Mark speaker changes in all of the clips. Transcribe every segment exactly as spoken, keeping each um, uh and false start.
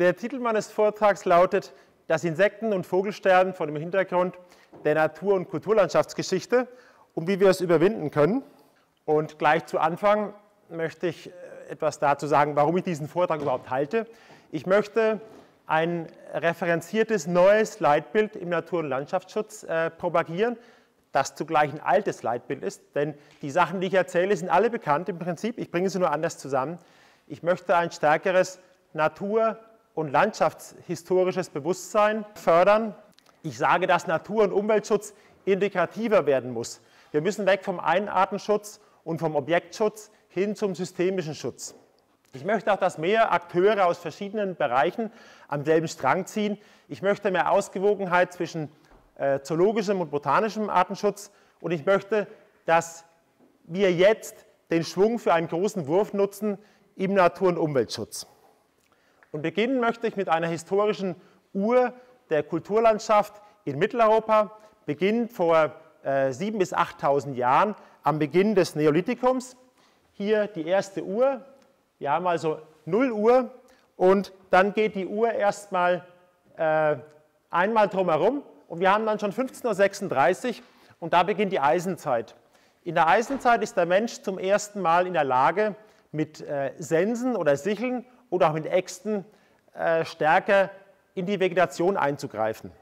Speaker 1: Der Titel meines Vortrags lautet Das Insekten- und Vogelsterben vor dem Hintergrund der Natur- und Kulturlandschaftsgeschichte und wie wir es überwinden können. Und gleich zu Anfang möchte ich etwas dazu sagen, warum ich diesen Vortrag überhaupt halte. Ich möchte ein referenziertes neues Leitbild im Natur- und Landschaftsschutz äh, propagieren, das zugleich ein altes Leitbild ist, denn die Sachen, die ich erzähle, sind alle bekannt im Prinzip, ich bringe sie nur anders zusammen. Ich möchte ein stärkeres Natur- und landschaftshistorisches Bewusstsein fördern. Ich sage, dass Natur- und Umweltschutz integrativer werden muss. Wir müssen weg vom Einartenschutz und vom Objektschutz hin zum systemischen Schutz. Ich möchte auch, dass mehr Akteure aus verschiedenen Bereichen am selben Strang ziehen. Ich möchte mehr Ausgewogenheit zwischen äh, zoologischem und botanischem Artenschutz und ich möchte, dass wir jetzt den Schwung für einen großen Wurf nutzen im Natur- und Umweltschutz. Und beginnen möchte ich mit einer historischen Uhr der Kulturlandschaft in Mitteleuropa, beginnend vor äh, siebentausend bis achttausend Jahren am Beginn des Neolithikums. Hier die erste Uhr. Wir haben also null Uhr und dann geht die Uhr erstmal äh, einmal drumherum und wir haben dann schon fünfzehnhundertsechsunddreißig und da beginnt die Eisenzeit. In der Eisenzeit ist der Mensch zum ersten Mal in der Lage, mit äh, Sensen oder Sicheln oder auch mit Äxten äh, stärker in die Vegetation einzugreifen.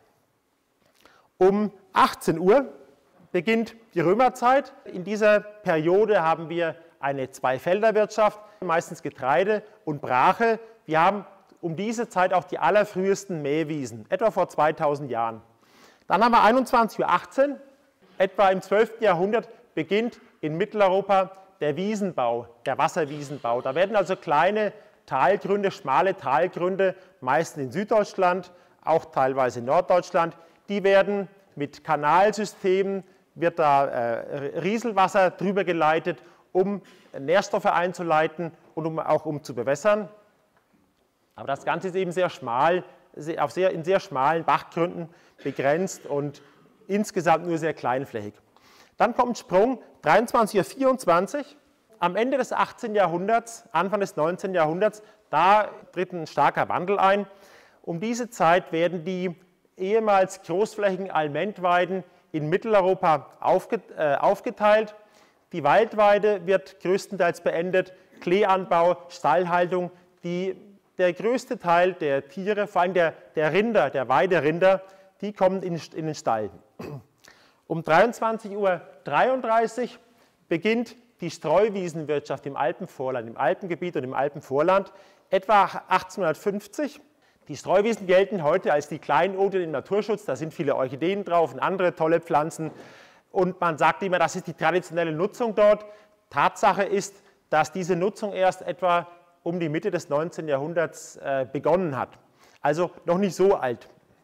Speaker 1: Um achtzehn Uhr beginnt die Römerzeit. In dieser Periode haben wir eine Zweifelderwirtschaft, meistens Getreide und Brache. Wir haben um diese Zeit auch die allerfrühesten Mähwiesen, etwa vor zweitausend Jahren. Dann haben wir einundzwanzig Uhr achtzehn, etwa im zwölften Jahrhundert beginnt in Mitteleuropa der Wiesenbau, der Wasserwiesenbau. Da werden also kleine Talgründe, schmale Talgründe, meistens in Süddeutschland, auch teilweise in Norddeutschland, die werden mit Kanalsystemen, wird da äh, Rieselwasser drüber geleitet, um Nährstoffe einzuleiten und um, auch um zu bewässern. Aber das Ganze ist eben sehr schmal, auf sehr, in sehr schmalen Bachgründen begrenzt und insgesamt nur sehr kleinflächig. Dann kommt ein Sprung, dreiundzwanzig Uhr vierundzwanzig, am Ende des achtzehnten Jahrhunderts, Anfang des neunzehnten Jahrhunderts, da tritt ein starker Wandel ein. Um diese Zeit werden die ehemals großflächigen Almentweiden in Mitteleuropa aufge, äh, aufgeteilt. Die Waldweide wird größtenteils beendet, Kleeanbau, Stallhaltung. Die, der größte Teil der Tiere, vor allem der, der Rinder, der Weiderinder, die kommen in, in den Stall. Um dreiundzwanzig Uhr dreiunddreißig beginnt die Streuwiesenwirtschaft im Alpenvorland, im Alpengebiet und im Alpenvorland, etwa achtzehnhundertfünfzig. Die Streuwiesen gelten heute als die Kleinodien im Naturschutz, da sind viele Orchideen drauf und andere tolle Pflanzen. Und man sagt immer, das ist die traditionelle Nutzung dort. Tatsache ist, dass diese Nutzung erst etwa um die Mitte des neunzehnten Jahrhunderts äh, begonnen hat. Also noch nicht so alt.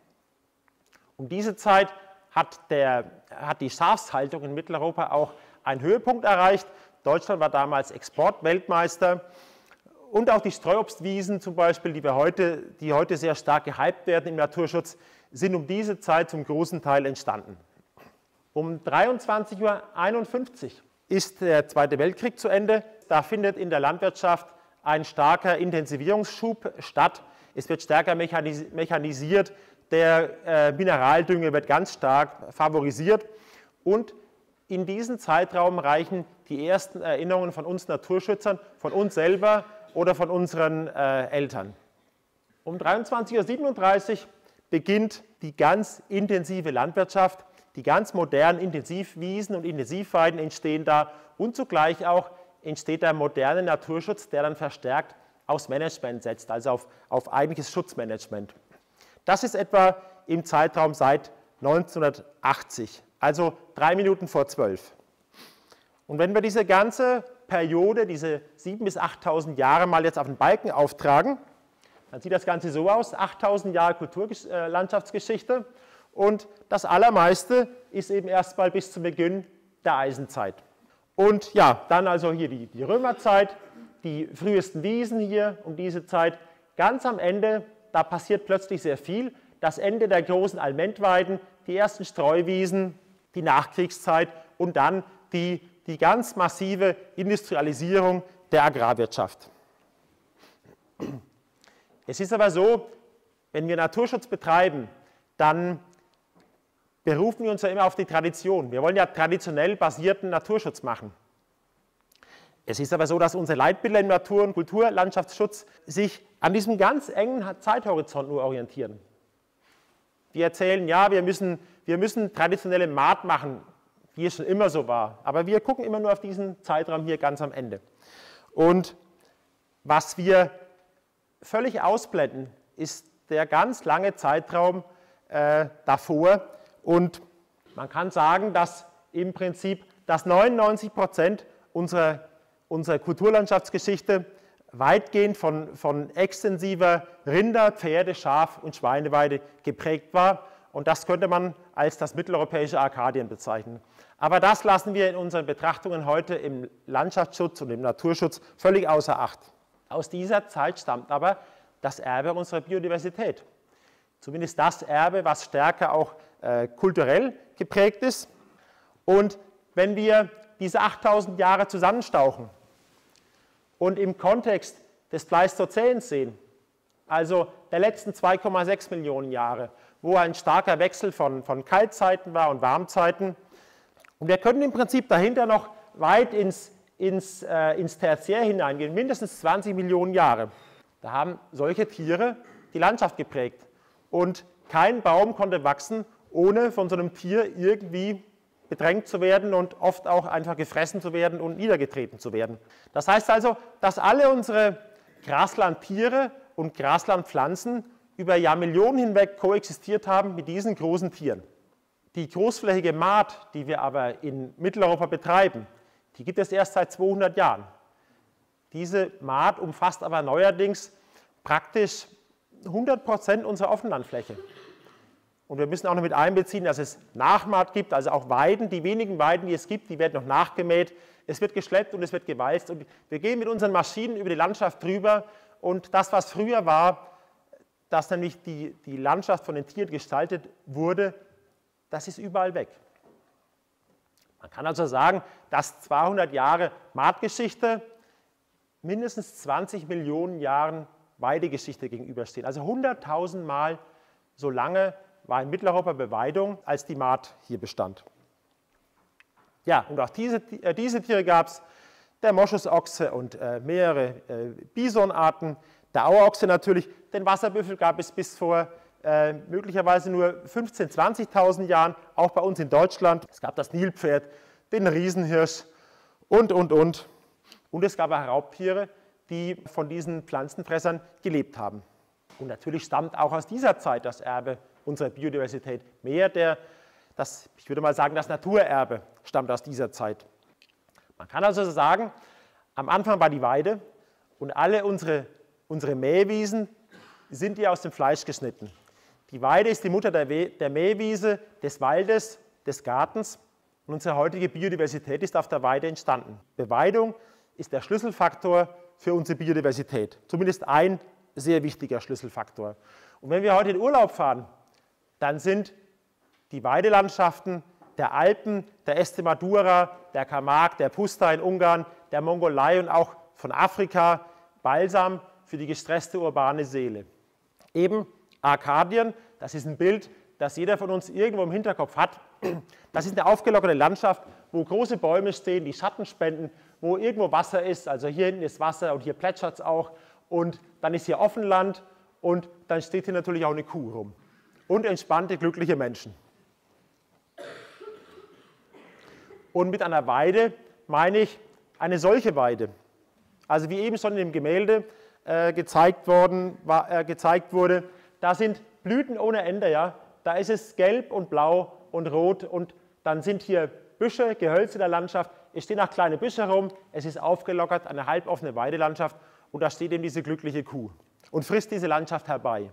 Speaker 1: Um diese Zeit hat, der, hat die Schafshaltung in Mitteleuropa auch einen Höhepunkt erreicht. Deutschland war damals Exportweltmeister. Und auch die Streuobstwiesen zum Beispiel, die, wir heute, die heute sehr stark gehypt werden im Naturschutz, sind um diese Zeit zum großen Teil entstanden. Um dreiundzwanzig Uhr einundfünfzig ist der Zweite Weltkrieg zu Ende. Da findet in der Landwirtschaft ein starker Intensivierungsschub statt. Es wird stärker mechanis mechanisiert, der äh, Mineraldünger wird ganz stark favorisiert. Und in diesen Zeitraum reichen die ersten Erinnerungen von uns Naturschützern, von uns selber oder von unseren äh, Eltern. Um dreiundzwanzig Uhr siebenunddreißig beginnt die ganz intensive Landwirtschaft. Die ganz modernen Intensivwiesen und Intensivweiden entstehen da und zugleich auch entsteht der moderne Naturschutz, der dann verstärkt aufs Management setzt, also auf, auf eigentliches Schutzmanagement. Das ist etwa im Zeitraum seit neunzehnhundertachtzig, also drei Minuten vor zwölf. Und wenn wir diese ganze Periode, diese siebentausend bis achttausend Jahre mal jetzt auf den Balken auftragen, dann sieht das Ganze so aus, achttausend Jahre Kulturlandschaftsgeschichte. Und das Allermeiste ist eben erst mal bis zum Beginn der Eisenzeit. Und ja, dann also hier die, die Römerzeit, die frühesten Wiesen hier um diese Zeit. Ganz am Ende, da passiert plötzlich sehr viel. Das Ende der großen Almentweiden, die ersten Streuwiesen, die Nachkriegszeit und dann die, die ganz massive Industrialisierung der Agrarwirtschaft. Es ist aber so, wenn wir Naturschutz betreiben, dann berufen wir uns ja immer auf die Tradition. Wir wollen ja traditionell basierten Naturschutz machen. Es ist aber so, dass unsere Leitbilder im Natur- und Kulturlandschaftsschutz sich an diesem ganz engen Zeithorizont nur orientieren. Wir erzählen, ja, wir müssen, wir müssen traditionelle Maat machen, wie es schon immer so war. Aber wir gucken immer nur auf diesen Zeitraum hier ganz am Ende. Und was wir völlig ausblenden, ist der ganz lange Zeitraum äh, davor. Und man kann sagen, dass im Prinzip dass neunundneunzig Prozent unserer, unserer Kulturlandschaftsgeschichte weitgehend von, von extensiver Rinder-, Pferde-, Schaf- und Schweineweide geprägt war. Und das könnte man als das mitteleuropäische Arkadien bezeichnen. Aber das lassen wir in unseren Betrachtungen heute im Landschaftsschutz und im Naturschutz völlig außer Acht. Aus dieser Zeit stammt aber das Erbe unserer Biodiversität. Zumindest das Erbe, was stärker auch äh, kulturell geprägt ist. Und wenn wir diese achttausend Jahre zusammenstauchen und im Kontext des Pleistozäns sehen, also der letzten zwei Komma sechs Millionen Jahre, wo ein starker Wechsel von, von Kaltzeiten war und Warmzeiten. Und wir können im Prinzip dahinter noch weit ins, ins, äh, ins Tertiär hineingehen, mindestens zwanzig Millionen Jahre. Da haben solche Tiere die Landschaft geprägt. Und kein Baum konnte wachsen, ohne von so einem Tier irgendwie bedrängt zu werden und oft auch einfach gefressen zu werden und niedergetreten zu werden. Das heißt also, dass alle unsere Graslandtiere und Graslandpflanzen über Jahrmillionen hinweg koexistiert haben mit diesen großen Tieren. Die großflächige Maat, die wir aber in Mitteleuropa betreiben, die gibt es erst seit zweihundert Jahren. Diese Maat umfasst aber neuerdings praktisch hundert Prozent unserer Offenlandfläche. Und wir müssen auch noch mit einbeziehen, dass es Nachmaat gibt, also auch Weiden. Die wenigen Weiden, die es gibt, die werden noch nachgemäht. Es wird geschleppt und es wird gewalzt. Und wir gehen mit unseren Maschinen über die Landschaft drüber. Und das, was früher war, dass nämlich die, die Landschaft von den Tieren gestaltet wurde, das ist überall weg. Man kann also sagen, dass zweihundert Jahre Maatgeschichte mindestens zwanzig Millionen Jahren Weidegeschichte gegenüberstehen. Also hunderttausend Mal so lange war in Mitteleuropa Beweidung, als die Maat hier bestand. Ja, und auch diese, äh, diese Tiere gab es, der Moschusochse und äh, mehrere äh, Bisonarten, der Auerochse natürlich, den Wasserbüffel gab es bis vor äh, möglicherweise nur fünfzehntausend, zwanzigtausend Jahren, auch bei uns in Deutschland. Es gab das Nilpferd, den Riesenhirsch und, und, und. Und es gab auch Raubtiere, die von diesen Pflanzenfressern gelebt haben. Und natürlich stammt auch aus dieser Zeit das Erbe unserer Biodiversität. Mehr der, das, ich würde mal sagen, das Naturerbe stammt aus dieser Zeit. Man kann also sagen, am Anfang war die Weide und alle unsere, unsere Mähwiesen sind hier aus dem Fleisch geschnitten. Die Weide ist die Mutter der, We der Mähwiese, des Waldes, des Gartens und unsere heutige Biodiversität ist auf der Weide entstanden. Beweidung ist der Schlüsselfaktor für unsere Biodiversität, zumindest ein sehr wichtiger Schlüsselfaktor. Und wenn wir heute in Urlaub fahren, dann sind die Weidelandschaften der Alpen, der Estremadura, der Camargue, der Puszta in Ungarn, der Mongolei und auch von Afrika Balsam für die gestresste urbane Seele. Eben Arkadien, das ist ein Bild, das jeder von uns irgendwo im Hinterkopf hat. Das ist eine aufgelockerte Landschaft, wo große Bäume stehen, die Schatten spenden, wo irgendwo Wasser ist, also hier hinten ist Wasser und hier plätschert es auch. Und dann ist hier Offenland und dann steht hier natürlich auch eine Kuh rum. Und entspannte, glückliche Menschen. Und mit einer Weide meine ich eine solche Weide. Also wie eben schon in dem Gemälde äh, gezeigt, worden, war, äh, gezeigt wurde, da sind Blüten ohne Ende. Ja? Da ist es gelb und blau und rot und dann sind hier Büsche, Gehölze in der Landschaft. Es stehen auch kleine Büsche herum, es ist aufgelockert, eine halboffene Weidelandschaft. Und da steht eben diese glückliche Kuh und frisst diese Landschaft herbei.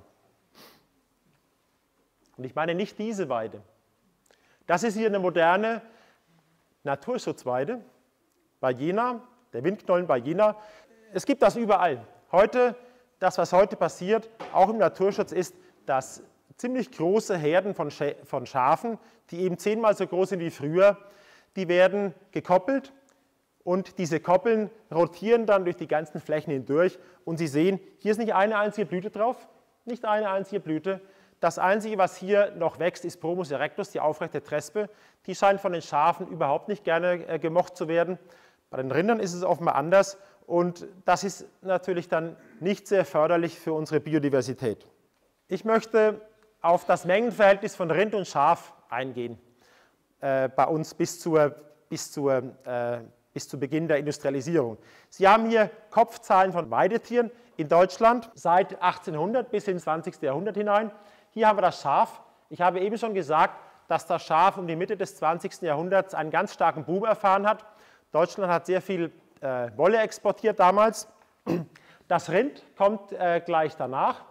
Speaker 1: Und ich meine nicht diese Weide. Das ist hier eine moderne Naturschutzweide bei Jena, der Windknollen bei Jena. Es gibt das überall. Heute, das, was heute passiert, auch im Naturschutz, ist, dass ziemlich große Herden von, Sch von Schafen, die eben zehnmal so groß sind wie früher, die werden gekoppelt Und diese Koppeln rotieren dann durch die ganzen Flächen hindurch. Und Sie sehen, hier ist nicht eine einzige Blüte drauf, nicht eine einzige Blüte. Das Einzige, was hier noch wächst, ist Bromus erectus, die aufrechte Trespe. Die scheint von den Schafen überhaupt nicht gerne äh, gemocht zu werden. Bei den Rindern ist es offenbar anders. Und das ist natürlich dann nicht sehr förderlich für unsere Biodiversität. Ich möchte auf das Mengenverhältnis von Rind und Schaf eingehen, äh, bei uns bis, zur, bis, zur, äh, bis zu Beginn der Industrialisierung. Sie haben hier Kopfzahlen von Weidetieren in Deutschland seit achtzehnhundert bis ins zwanzigste Jahrhundert hinein. Hier haben wir das Schaf. Ich habe eben schon gesagt, dass das Schaf um die Mitte des zwanzigsten Jahrhunderts einen ganz starken Boom erfahren hat. Deutschland hat sehr viel äh, Wolle exportiert damals. Das Rind kommt äh, gleich danach,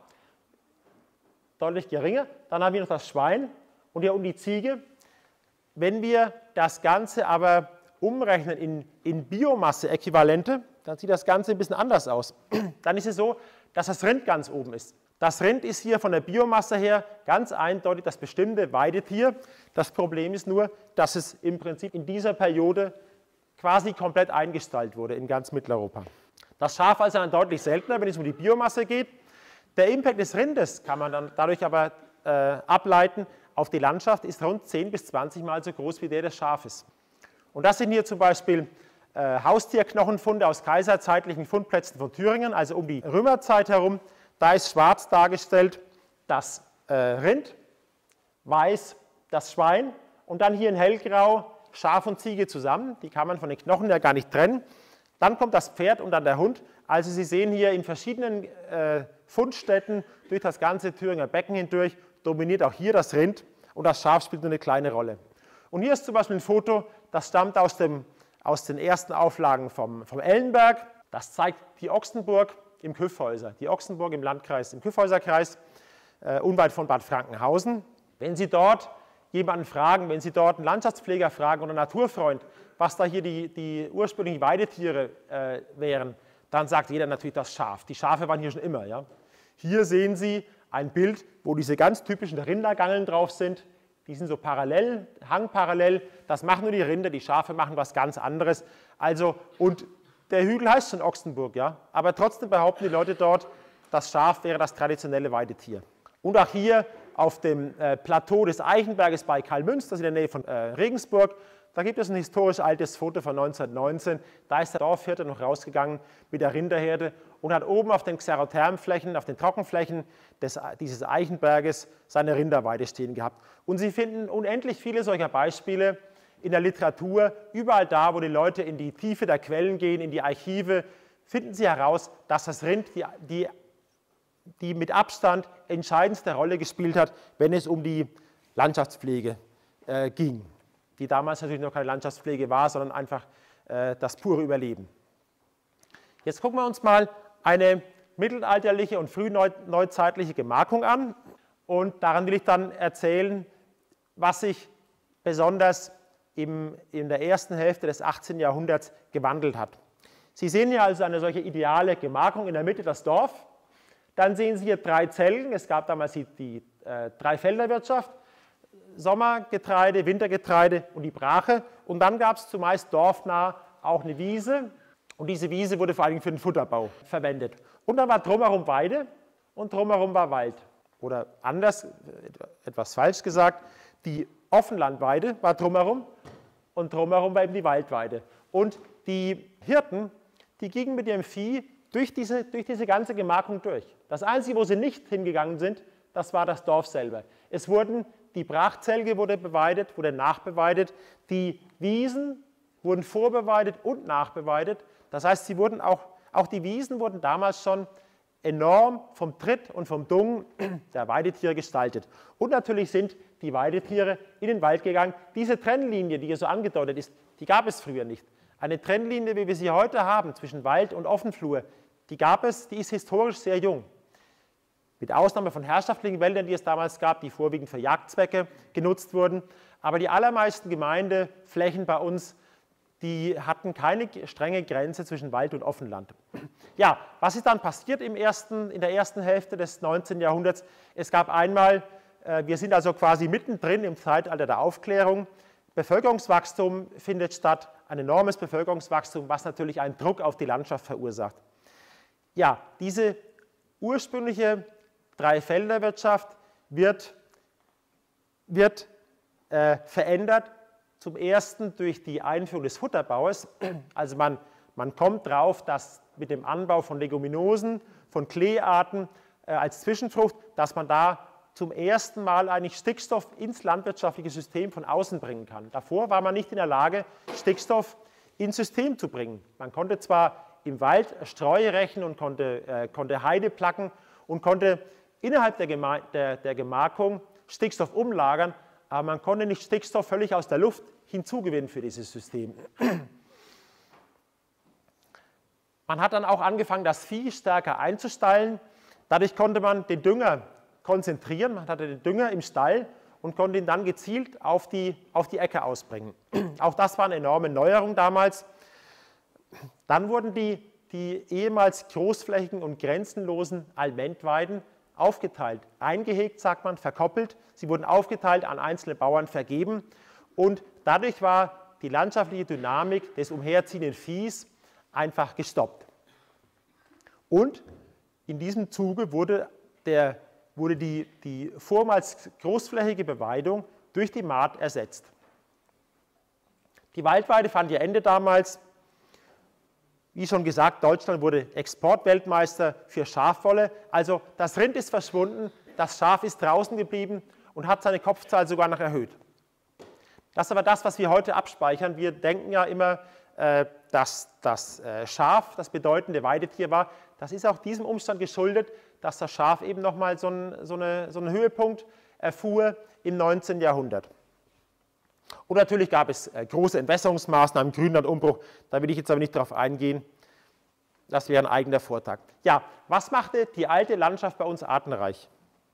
Speaker 1: deutlich geringer. Dann haben wir noch das Schwein und hier um die Ziege. Wenn wir das Ganze aber umrechnen in, in Biomasse-Äquivalente, dann sieht das Ganze ein bisschen anders aus. Dann ist es so, dass das Rind ganz oben ist. Das Rind ist hier von der Biomasse her ganz eindeutig das bestimmte Weidetier. Das Problem ist nur, dass es im Prinzip in dieser Periode quasi komplett eingestallt wurde in ganz Mitteleuropa. Das Schaf also dann deutlich seltener, wenn es um die Biomasse geht. Der Impact des Rindes kann man dann dadurch aber äh, ableiten auf die Landschaft, ist rund zehn bis zwanzig Mal so groß wie der des Schafes. Und das sind hier zum Beispiel äh, Haustierknochenfunde aus kaiserzeitlichen Fundplätzen von Thüringen, also um die Römerzeit herum. Da ist schwarz dargestellt das äh, Rind, weiß das Schwein und dann hier in hellgrau Schaf und Ziege zusammen. Die kann man von den Knochen ja gar nicht trennen. Dann kommt das Pferd und dann der Hund. Also Sie sehen hier in verschiedenen äh, Fundstätten durch das ganze Thüringer Becken hindurch dominiert auch hier das Rind und das Schaf spielt nur eine kleine Rolle. Und hier ist zum Beispiel ein Foto, das stammt aus, dem, aus den ersten Auflagen vom, vom Ellenberg. Das zeigt die Ochsenburg im Kyffhäuser, die Ochsenburg im Landkreis, im Kyffhäuserkreis, äh, unweit von Bad Frankenhausen. Wenn Sie dort jemanden fragen, wenn Sie dort einen Landschaftspfleger fragen oder einen Naturfreund, was da hier die, die ursprünglichen Weidetiere äh, wären, dann sagt jeder natürlich das Schaf. Die Schafe waren hier schon immer. Ja? Hier sehen Sie ein Bild, wo diese ganz typischen Rindergangeln drauf sind. Die sind so parallel, hangparallel. Das machen nur die Rinder, die Schafe machen was ganz anderes. Also, und der Hügel heißt schon Ochsenburg, ja? Aber trotzdem behaupten die Leute dort, das Schaf wäre das traditionelle Weidetier. Und auch hier auf dem äh, Plateau des Eichenberges bei Kalmünz, das ist in der Nähe von äh, Regensburg, da gibt es ein historisch altes Foto von neunzehnhundertneunzehn. Da ist der Dorfhirte noch rausgegangen mit der Rinderherde und hat oben auf den Xerothermflächen, auf den Trockenflächen des, dieses Eichenberges seine Rinderweide stehen gehabt. Und Sie finden unendlich viele solcher Beispiele in der Literatur. Überall da, wo die Leute in die Tiefe der Quellen gehen, in die Archive, finden Sie heraus, dass das Rind die, die, die mit Abstand entscheidendste Rolle gespielt hat, wenn es um die Landschaftspflege äh, ging, die damals natürlich noch keine Landschaftspflege war, sondern einfach äh, das pure Überleben. Jetzt gucken wir uns mal eine mittelalterliche und frühneuzeitliche Gemarkung an und daran will ich dann erzählen, was sich besonders im, in der ersten Hälfte des achtzehnten Jahrhunderts gewandelt hat. Sie sehen hier also eine solche ideale Gemarkung, in der Mitte das Dorf. Dann sehen Sie hier drei Zelgen, es gab damals die, die äh, Dreifelderwirtschaft, Sommergetreide, Wintergetreide und die Brache. Und dann gab es zumeist dorfnah auch eine Wiese und diese Wiese wurde vor allem für den Futterbau verwendet. Und dann war drumherum Weide und drumherum war Wald. Oder anders, etwas falsch gesagt, die Offenlandweide war drumherum und drumherum war eben die Waldweide. Und die Hirten, die gingen mit ihrem Vieh durch diese, durch diese ganze Gemarkung durch. Das Einzige, wo sie nicht hingegangen sind, das war das Dorf selber. Es wurden, die Brachzelge wurde beweidet, wurde nachbeweidet, die Wiesen wurden vorbeweidet und nachbeweidet. Das heißt, sie wurden auch, auch die Wiesen wurden damals schon enorm vom Tritt und vom Dung der Weidetiere gestaltet. Und natürlich sind die Weidetiere in den Wald gegangen. Diese Trennlinie, die hier so angedeutet ist, die gab es früher nicht. Eine Trennlinie, wie wir sie heute haben, zwischen Wald und Offenflur, die gab es, die ist historisch sehr jung. Mit Ausnahme von herrschaftlichen Wäldern, die es damals gab, die vorwiegend für Jagdzwecke genutzt wurden. Aber die allermeisten Gemeindeflächen bei uns, die hatten keine strenge Grenze zwischen Wald und Offenland. Ja, was ist dann passiert im ersten, in der ersten Hälfte des neunzehnten Jahrhunderts? Es gab einmal, äh, wir sind also quasi mittendrin im Zeitalter der Aufklärung, Bevölkerungswachstum findet statt, ein enormes Bevölkerungswachstum, was natürlich einen Druck auf die Landschaft verursacht. Ja, diese ursprüngliche Dreifelderwirtschaft wird, wird äh, verändert, zum ersten durch die Einführung des Futterbaues. Also man, man kommt drauf, dass mit dem Anbau von Leguminosen, von Kleearten äh, als Zwischenfrucht, dass man da zum ersten Mal eigentlich Stickstoff ins landwirtschaftliche System von außen bringen kann. Davor war man nicht in der Lage, Stickstoff ins System zu bringen. Man konnte zwar im Wald Streue rächen und konnte, äh, konnte Heide placken und konnte innerhalb der, Gema der, der Gemarkung Stickstoff umlagern, aber man konnte nicht Stickstoff völlig aus der Luft hinzugewinnen für dieses System. Man hat dann auch angefangen, das Vieh stärker einzustallen. Dadurch konnte man den Dünger konzentrieren. Man hatte den Dünger im Stall und konnte ihn dann gezielt auf die, auf die Äcker ausbringen. Auch das war eine enorme Neuerung damals. Dann wurden die, die ehemals großflächigen und grenzenlosen Allmendweiden aufgeteilt, eingehegt, sagt man, verkoppelt. Sie wurden aufgeteilt, an einzelne Bauern vergeben und dadurch war die landschaftliche Dynamik des umherziehenden Viehs einfach gestoppt. Und in diesem Zuge wurde, der, wurde die, die vormals großflächige Beweidung durch die Mahd ersetzt. Die Waldweide fand ihr Ende damals. Wie schon gesagt, Deutschland wurde Exportweltmeister für Schafwolle. Also das Rind ist verschwunden, das Schaf ist draußen geblieben und hat seine Kopfzahl sogar noch erhöht. Das ist aber das, was wir heute abspeichern. Wir denken ja immer, dass das Schaf das bedeutende Weidetier war. Das ist auch diesem Umstand geschuldet, dass das Schaf eben nochmal so einen, so eine, so einen Höhepunkt erfuhr im neunzehnten Jahrhundert. Und natürlich gab es große Entwässerungsmaßnahmen, Grünlandumbruch, da will ich jetzt aber nicht darauf eingehen, das wäre ein eigener Vortrag. Ja, was machte die alte Landschaft bei uns artenreich?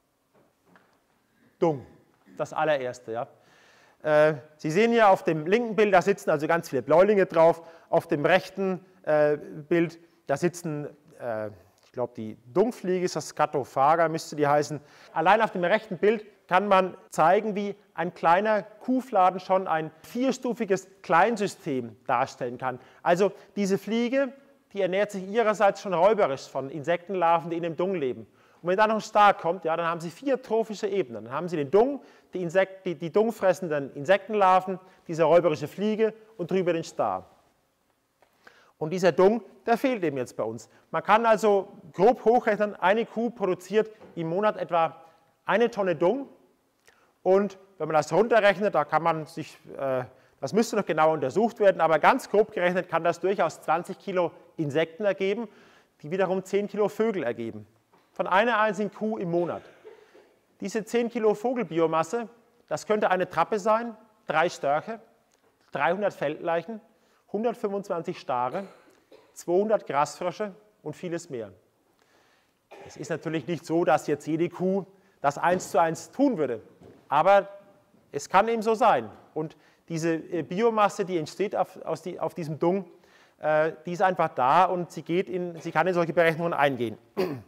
Speaker 1: Dung, das allererste. Ja. Äh, Sie sehen hier auf dem linken Bild, da sitzen also ganz viele Bläulinge drauf, auf dem rechten äh, Bild, da sitzen, äh, ich glaube die Dungfliege ist das Scatophaga, müsste die heißen. Allein auf dem rechten Bild kann man zeigen, wie ein kleiner Kuhfladen schon ein vierstufiges Kleinsystem darstellen kann. Also diese Fliege, die ernährt sich ihrerseits schon räuberisch von Insektenlarven, die in dem Dung leben. Und wenn da noch ein Star kommt, ja, dann haben Sie vier trophische Ebenen. Dann haben Sie den Dung, die, Insekt, die, die dungfressenden Insektenlarven, diese räuberische Fliege und drüber den Star. Und dieser Dung, der fehlt eben jetzt bei uns. Man kann also grob hochrechnen, eine Kuh produziert im Monat etwa eine Tonne Dung. Und wenn man das runterrechnet, da kann man sich, äh, das müsste noch genauer untersucht werden, aber ganz grob gerechnet kann das durchaus zwanzig Kilo Insekten ergeben, die wiederum zehn Kilo Vögel ergeben. Von einer einzigen Kuh im Monat. Diese zehn Kilo Vogelbiomasse, das könnte eine Trappe sein, drei Störche, dreihundert Feldleichen, hundertfünfundzwanzig Stare, zweihundert Grasfrösche und vieles mehr. Es ist natürlich nicht so, dass jetzt jede Kuh das eins zu eins tun würde. Aber es kann eben so sein. Und diese Biomasse, die entsteht auf, aus die, auf diesem Dung, äh, die ist einfach da und sie, geht in, sie kann in solche Berechnungen eingehen.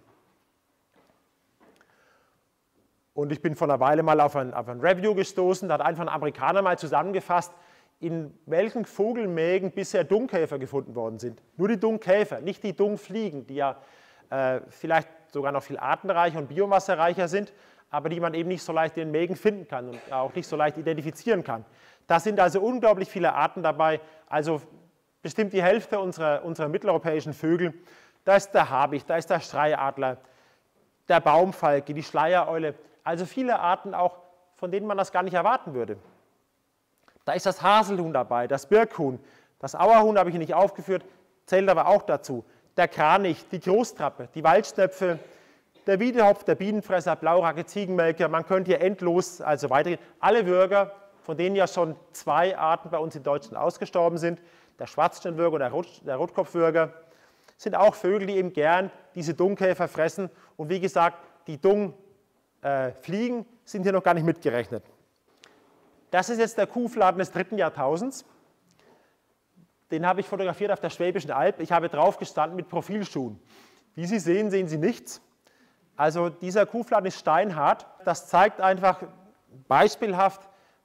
Speaker 1: Und ich bin vor einer Weile mal auf ein, auf ein Review gestoßen, da hat einfach ein Amerikaner mal zusammengefasst, in welchen Vogelmägen bisher Dungkäfer gefunden worden sind. Nur die Dungkäfer, nicht die Dungfliegen, die ja äh, vielleicht sogar noch viel artenreicher und biomassereicher sind, aber die man eben nicht so leicht in den Mägen finden kann und auch nicht so leicht identifizieren kann. Da sind also unglaublich viele Arten dabei, also bestimmt die Hälfte unserer, unserer mitteleuropäischen Vögel. Da ist der Habicht, da ist der Streiadler, der Baumfalke, die Schleiereule, also viele Arten auch, von denen man das gar nicht erwarten würde. Da ist das Haselhuhn dabei, das Birkhuhn, das Auerhuhn habe ich hier nicht aufgeführt, zählt aber auch dazu. Der Kranich, die Großtrappe, die Waldschnepfe, der Wiedehopf, der Bienenfresser, Blauracke, Ziegenmelker, man könnte hier endlos also weitergehen. Alle Würger, von denen ja schon zwei Arten bei uns in Deutschland ausgestorben sind, der Schwarzstirnwürger und der, Rot, der Rotkopfwürger, sind auch Vögel, die eben gern diese Dungkäfer fressen. Und wie gesagt, die Dungfliegen äh, sind hier noch gar nicht mitgerechnet. Das ist jetzt der Kuhfladen des dritten Jahrtausends. Den habe ich fotografiert auf der Schwäbischen Alb. Ich habe drauf gestanden mit Profilschuhen. Wie Sie sehen, sehen Sie nichts. Also dieser Kuhfladen ist steinhart. Das zeigt einfach beispielhaft,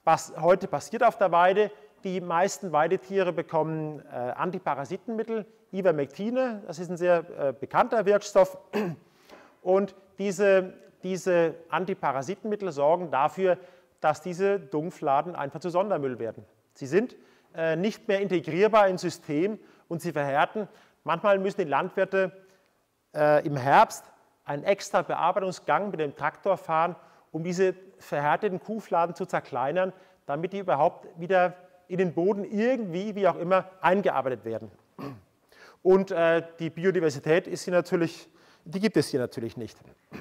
Speaker 1: was heute passiert auf der Weide. Die meisten Weidetiere bekommen äh, Antiparasitenmittel, Ivermectine, das ist ein sehr äh, bekannter Wirkstoff. Und diese, diese Antiparasitenmittel sorgen dafür, dass diese Dungfladen einfach zu Sondermüll werden. Sie sind äh, nicht mehr integrierbar ins System und sie verhärten. Manchmal müssen die Landwirte äh, im Herbst einen extra Bearbeitungsgang mit dem Traktor fahren, um diese verhärteten Kuhfladen zu zerkleinern, damit die überhaupt wieder in den Boden irgendwie, wie auch immer, eingearbeitet werden. Und äh, die Biodiversität ist hier natürlich, die gibt es hier natürlich nicht.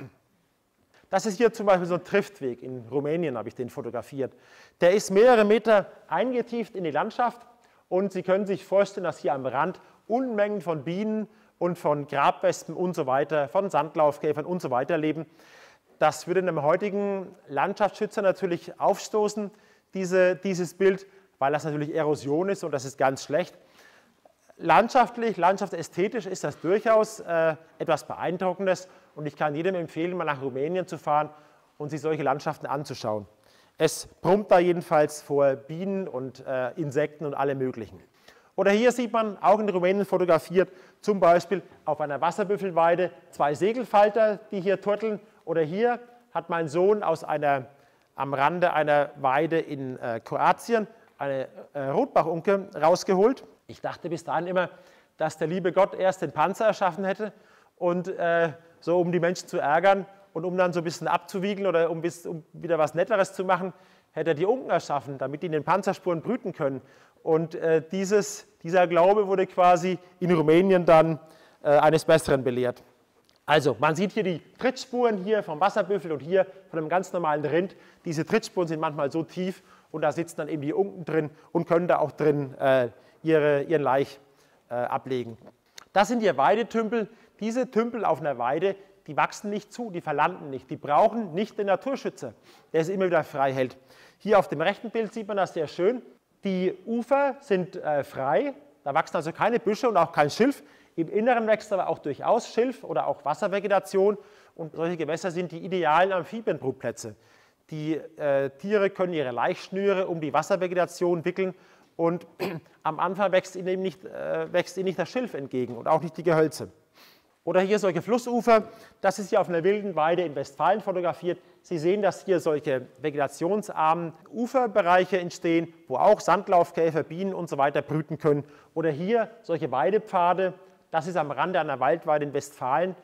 Speaker 1: Das ist hier zum Beispiel so ein Triftweg, in Rumänien habe ich den fotografiert. Der ist mehrere Meter eingetieft in die Landschaft und Sie können sich vorstellen, dass hier am Rand Unmengen von Bienen und von Grabwespen und so weiter, von Sandlaufkäfern und so weiter leben. Das würde einem heutigen Landschaftsschützer natürlich aufstoßen, diese, dieses Bild, weil das natürlich Erosion ist und das ist ganz schlecht. Landschaftlich, landschaftsästhetisch ist das durchaus äh, etwas Beeindruckendes und ich kann jedem empfehlen, mal nach Rumänien zu fahren und sich solche Landschaften anzuschauen. Es brummt da jedenfalls vor Bienen und äh, Insekten und allem Möglichen. Oder hier sieht man, auch in Rumänien fotografiert, zum Beispiel auf einer Wasserbüffelweide zwei Segelfalter, die hier turteln. Oder hier hat mein Sohn aus einer, am Rande einer Weide in äh, Kroatien eine äh, Rotbachunke rausgeholt. Ich dachte bis dahin immer, dass der liebe Gott erst den Panzer erschaffen hätte und äh, so um die Menschen zu ärgern und um dann so ein bisschen abzuwiegeln oder um, bis, um wieder was Netteres zu machen, hätte er die Unken erschaffen, damit die in den Panzerspuren brüten können. Und äh, dieses, dieser Glaube wurde quasi in Rumänien dann äh, eines Besseren belehrt. Also, man sieht hier die Trittspuren hier vom Wasserbüffel und hier von einem ganz normalen Rind. Diese Trittspuren sind manchmal so tief und da sitzen dann eben die Unken drin und können da auch drin äh, ihre, ihren Laich äh, ablegen. Das sind hier Weidetümpel. Diese Tümpel auf einer Weide, die wachsen nicht zu, die verlanden nicht. Die brauchen nicht den Naturschützer, der sie immer wieder frei hält. Hier auf dem rechten Bild sieht man das sehr schön. Die Ufer sind äh, frei, da wachsen also keine Büsche und auch kein Schilf. Im Inneren wächst aber auch durchaus Schilf oder auch Wasservegetation und solche Gewässer sind die idealen Amphibienbrutplätze. Die äh, Tiere können ihre Laichschnüre um die Wasservegetation wickeln und am Anfang wächst ihnen, nicht, äh, wächst ihnen nicht das Schilf entgegen und auch nicht die Gehölze. Oder hier solche Flussufer, das ist hier auf einer wilden Weide in Westfalen fotografiert. Sie sehen, dass hier solche vegetationsarmen Uferbereiche entstehen, wo auch Sandlaufkäfer, Bienen und so weiter brüten können. Oder hier solche Weidepfade, das ist am Rande einer Waldweide in Westfalen.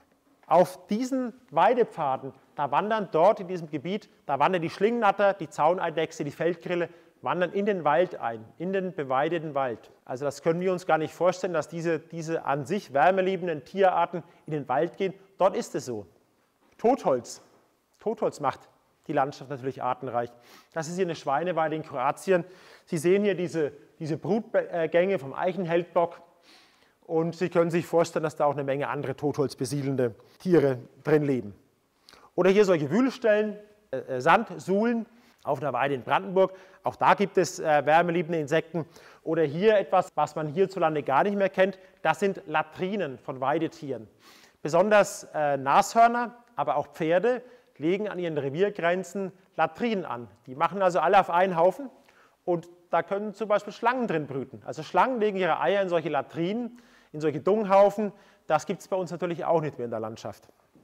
Speaker 1: Auf diesen Weidepfaden, da wandern dort in diesem Gebiet, da wandern die Schlingnatter, die Zauneidechse, die Feldgrille, wandern in den Wald ein, in den beweideten Wald. Also das können wir uns gar nicht vorstellen, dass diese, diese an sich wärmeliebenden Tierarten in den Wald gehen. Dort ist es so. Totholz. Totholz macht die Landschaft natürlich artenreich. Das ist hier eine Schweineweide in Kroatien. Sie sehen hier diese, diese Brutgänge vom Eichenheldbock und Sie können sich vorstellen, dass da auch eine Menge andere totholzbesiedelnde Tiere drin leben. Oder hier solche Wühlstellen, äh, Sandsuhlen auf einer Weide in Brandenburg. Auch da gibt es äh, wärmeliebende Insekten. Oder hier etwas, was man hierzulande gar nicht mehr kennt, das sind Latrinen von Weidetieren. Besonders äh, Nashörner, aber auch Pferde legen an ihren Reviergrenzen Latrinen an. Die machen also alle auf einen Haufen und da können zum Beispiel Schlangen drin brüten. Also Schlangen legen ihre Eier in solche Latrinen, in solche Dunghaufen. Das gibt es bei uns natürlich auch nicht mehr in der Landschaft.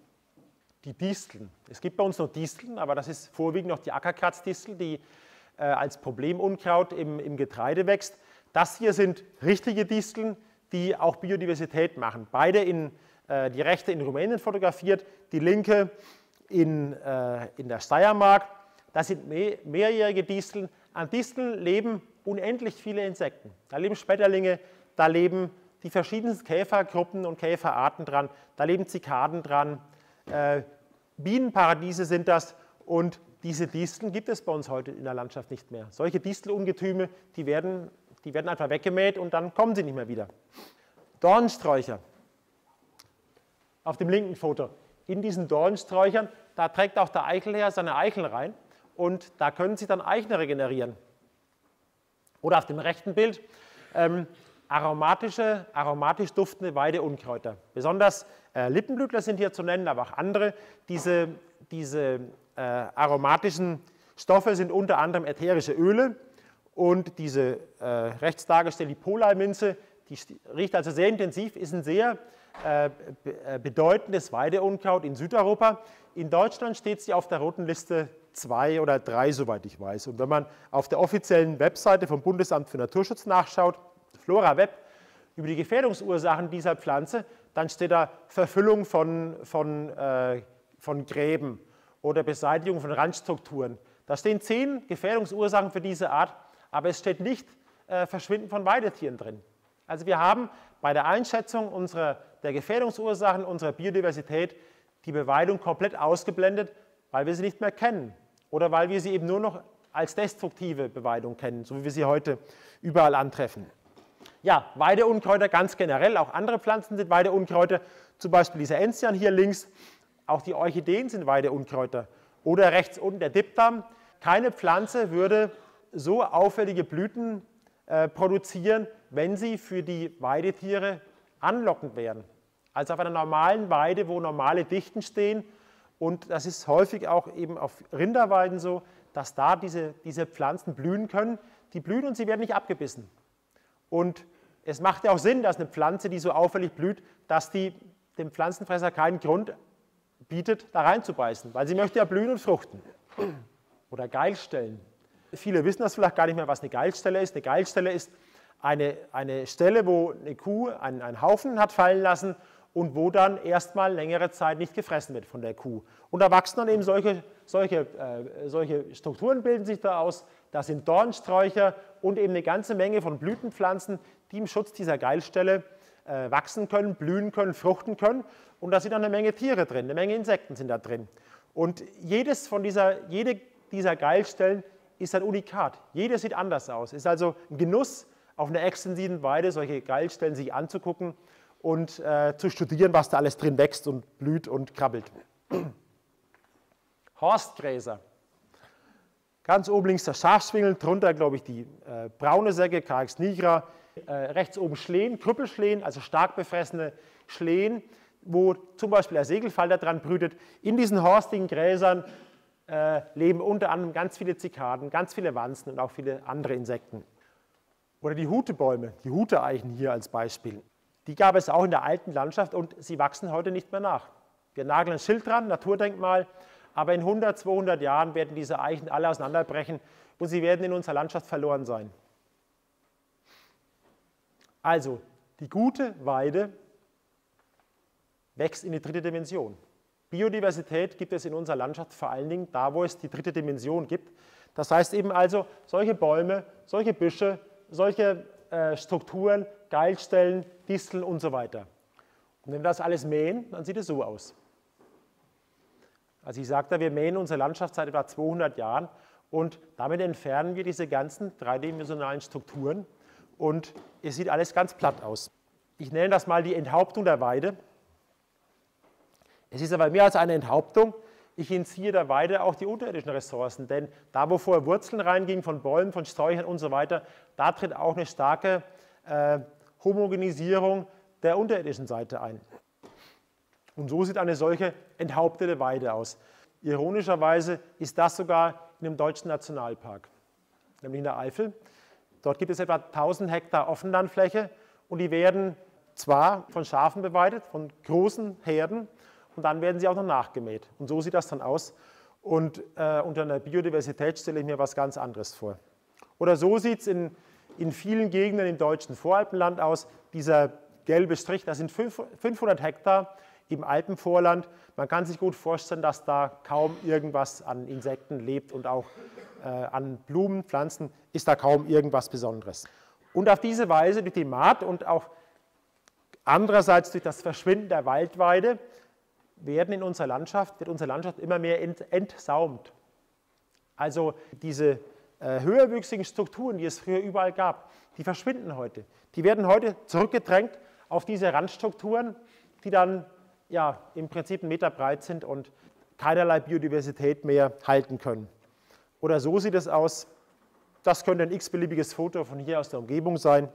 Speaker 1: Die Disteln. Es gibt bei uns noch Disteln, aber das ist vorwiegend noch die Ackerkratzdistel, die äh, als Problemunkraut im, im Getreide wächst. Das hier sind richtige Disteln, die auch Biodiversität machen. Beide in, äh, die rechte in Rumänien fotografiert, die linke in, äh, in der Steiermark. Das sind mehr, mehrjährige Disteln. An Disteln leben unendlich viele Insekten. Da leben Schmetterlinge, da leben die verschiedensten Käfergruppen und Käferarten dran, da leben Zikaden dran. Äh, Bienenparadiese sind das und diese Disteln gibt es bei uns heute in der Landschaft nicht mehr. Solche Distelungetüme, die werden, die werden einfach weggemäht und dann kommen sie nicht mehr wieder. Dornsträucher. Auf dem linken Foto. In diesen Dornsträuchern, da trägt auch der Eichelherr seine Eicheln rein und da können sie dann Eichen regenerieren. Oder auf dem rechten Bild ähm, aromatische, aromatisch duftende Weideunkräuter. Besonders äh, Lippenblütler sind hier zu nennen, aber auch andere. Diese, diese äh, aromatischen Stoffe sind unter anderem ätherische Öle und diese äh, rechts dargestellte Polarminze, die riecht also sehr intensiv, ist ein sehr äh, bedeutendes Weideunkraut in Südeuropa. In Deutschland steht sie auf der roten Liste zwei oder drei, soweit ich weiß. Und wenn man auf der offiziellen Webseite vom Bundesamt für Naturschutz nachschaut, FloraWeb, über die Gefährdungsursachen dieser Pflanze, dann steht da Verfüllung von, von, äh, von Gräben oder Beseitigung von Randstrukturen. Da stehen zehn Gefährdungsursachen für diese Art, aber es steht nicht äh, Verschwinden von Weidetieren drin. Also wir haben bei der Einschätzung unserer, der Gefährdungsursachen unserer Biodiversität die Beweidung komplett ausgeblendet, weil wir sie nicht mehr kennen oder weil wir sie eben nur noch als destruktive Beweidung kennen, so wie wir sie heute überall antreffen. Ja, Weideunkräuter ganz generell, auch andere Pflanzen sind Weideunkräuter, zum Beispiel dieser Enzian hier links, auch die Orchideen sind Weideunkräuter oder rechts unten der Dipdam. Keine Pflanze würde so auffällige Blüten äh, produzieren, wenn sie für die Weidetiere anlockend wären. Also auf einer normalen Weide, wo normale Dichten stehen, und das ist häufig auch eben auf Rinderweiden so, dass da diese, diese Pflanzen blühen können. Die blühen und sie werden nicht abgebissen. Und es macht ja auch Sinn, dass eine Pflanze, die so auffällig blüht, dass die dem Pflanzenfresser keinen Grund bietet, da reinzubeißen, weil sie möchte ja blühen und fruchten. Oder Geilstellen. Viele wissen das vielleicht gar nicht mehr, was eine Geilstelle ist. Eine Geilstelle ist eine, eine Stelle, wo eine Kuh einen, einen Haufen hat fallen lassen und wo dann erstmal längere Zeit nicht gefressen wird von der Kuh. Und da wachsen dann eben solche, solche, äh, solche Strukturen bilden sich da aus. Das sind Dornsträucher und eben eine ganze Menge von Blütenpflanzen, die im Schutz dieser Geilstelle äh, wachsen können, blühen können, fruchten können. Und da sind dann eine Menge Tiere drin, eine Menge Insekten sind da drin. Und jedes von dieser, jede dieser Geilstellen ist ein Unikat. Jede sieht anders aus. Es ist also ein Genuss, auf einer extensiven Weide solche Geilstellen sich anzugucken und äh, zu studieren, was da alles drin wächst und blüht und krabbelt. Horstgräser. Ganz oben links der Schafschwingel, drunter, glaube ich, die äh, braune Segge, Carex nigra. Äh, rechts oben Schlehen, Krüppelschlehen, also stark befressene Schlehen, wo zum Beispiel der Segelfalter dran brütet. In diesen horstigen Gräsern äh, leben unter anderem ganz viele Zikaden, ganz viele Wanzen und auch viele andere Insekten. Oder die Hutebäume, die Huteeichen hier als Beispiel. Die gab es auch in der alten Landschaft und sie wachsen heute nicht mehr nach. Wir nageln ein Schild dran, Naturdenkmal, aber in hundert, zweihundert Jahren werden diese Eichen alle auseinanderbrechen und sie werden in unserer Landschaft verloren sein. Also, die gute Weide wächst in die dritte Dimension. Biodiversität gibt es in unserer Landschaft vor allen Dingen da, wo es die dritte Dimension gibt. Das heißt eben also, solche Bäume, solche Büsche, solche äh, Strukturen, Geilstellen, Disteln und so weiter. Und wenn wir das alles mähen, dann sieht es so aus. Also ich sagte, wir mähen unsere Landschaft seit etwa zweihundert Jahren und damit entfernen wir diese ganzen dreidimensionalen Strukturen und es sieht alles ganz platt aus. Ich nenne das mal die Enthauptung der Weide. Es ist aber mehr als eine Enthauptung. Ich entziehe der Weide auch die unterirdischen Ressourcen, denn da, wo vorher Wurzeln reingingen von Bäumen, von Sträuchern und so weiter, da tritt auch eine starke äh, Homogenisierung der unterirdischen Seite ein. Und so sieht eine solche enthauptete Weide aus. Ironischerweise ist das sogar in einem deutschen Nationalpark, nämlich in der Eifel. Dort gibt es etwa tausend Hektar Offenlandfläche und die werden zwar von Schafen beweidet, von großen Herden, und dann werden sie auch noch nachgemäht. Und so sieht das dann aus. Und äh, unter einer Biodiversität stelle ich mir was ganz anderes vor. Oder so sieht es in, in vielen Gegenden im deutschen Voralpenland aus. Dieser gelbe Strich, das sind fünfhundert Hektar im Alpenvorland. Man kann sich gut vorstellen, dass da kaum irgendwas an Insekten lebt und auch äh, an Blumen, Pflanzen ist da kaum irgendwas Besonderes. Und auf diese Weise durch die Maat und auch andererseits durch das Verschwinden der Waldweide werden in unserer Landschaft, wird unsere Landschaft immer mehr ent, entsaumt. Also diese äh, höherwüchsigen Strukturen, die es früher überall gab, die verschwinden heute. Die werden heute zurückgedrängt auf diese Randstrukturen, die dann ja, im Prinzip einen Meter breit sind und keinerlei Biodiversität mehr halten können. Oder so sieht es aus. Das könnte ein x-beliebiges Foto von hier aus der Umgebung sein.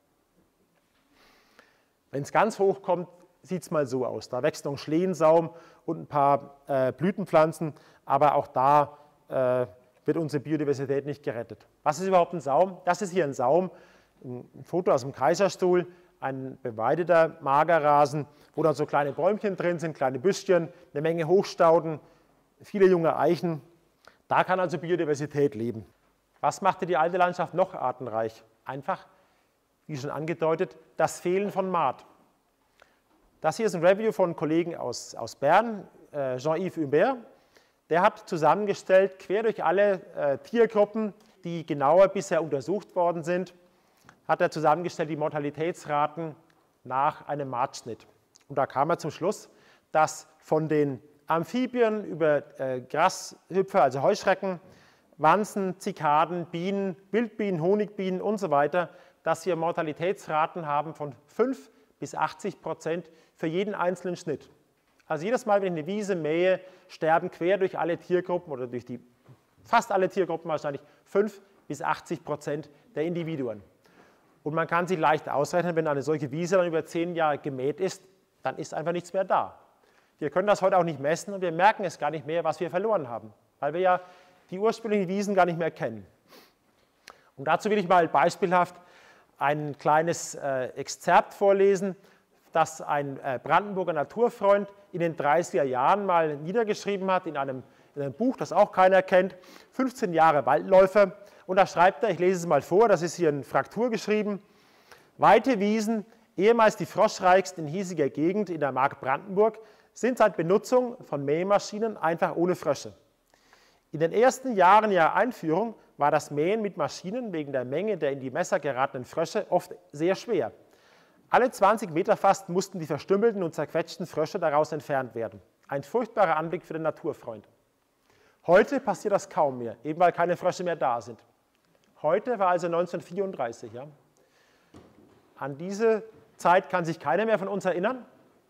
Speaker 1: Wenn es ganz hoch kommt, sieht es mal so aus. Da wächst noch ein Schlehensaum und ein paar äh, Blütenpflanzen, aber auch da äh, wird unsere Biodiversität nicht gerettet. Was ist überhaupt ein Saum? Das ist hier ein Saum, ein Foto aus dem Kaiserstuhl, ein beweideter Magerrasen, wo dann so kleine Bäumchen drin sind, kleine Büschchen, eine Menge Hochstauden, viele junge Eichen. Da kann also Biodiversität leben. Was machte die alte Landschaft noch artenreich? Einfach, wie schon angedeutet, das Fehlen von Maat. Das hier ist ein Review von Kollegen aus, aus Bern, äh, Jean-Yves Humbert. Der hat zusammengestellt, quer durch alle äh, Tiergruppen, die genauer bisher untersucht worden sind, hat er zusammengestellt die Mortalitätsraten nach einem Maatschnitt. Und da kam er zum Schluss, dass von den Amphibien über äh, Grashüpfer, also Heuschrecken, Wanzen, Zikaden, Bienen, Wildbienen, Honigbienen und so weiter, dass wir Mortalitätsraten haben von fünf bis achtzig Prozent für jeden einzelnen Schnitt. Also jedes Mal, wenn ich eine Wiese mähe, sterben quer durch alle Tiergruppen oder durch die, fast alle Tiergruppen wahrscheinlich fünf bis achtzig Prozent der Individuen. Und man kann sich leicht ausrechnen, wenn eine solche Wiese dann über zehn Jahre gemäht ist, dann ist einfach nichts mehr da. Wir können das heute auch nicht messen und wir merken es gar nicht mehr, was wir verloren haben, weil wir ja die ursprünglichen Wiesen gar nicht mehr kennen. Und dazu will ich mal beispielhaft ein kleines äh, Exzerpt vorlesen, das ein äh, Brandenburger Naturfreund in den dreißiger Jahren mal niedergeschrieben hat in einem, in einem Buch, das auch keiner kennt, fünfzehn Jahre Waldläufer. Und da schreibt er, ich lese es mal vor, das ist hier in Fraktur geschrieben: Weite Wiesen, ehemals die froschreichsten in hiesiger Gegend in der Mark Brandenburg, sind seit Benutzung von Mähmaschinen einfach ohne Frösche. In den ersten Jahren ihrer Einführung war das Mähen mit Maschinen wegen der Menge der in die Messer geratenen Frösche oft sehr schwer. Alle zwanzig Meter fast mussten die verstümmelten und zerquetschten Frösche daraus entfernt werden. Ein furchtbarer Anblick für den Naturfreund. Heute passiert das kaum mehr, eben weil keine Frösche mehr da sind. Heute war also neunzehnhundertvierunddreißig. Ja. An diese Zeit kann sich keiner mehr von uns erinnern.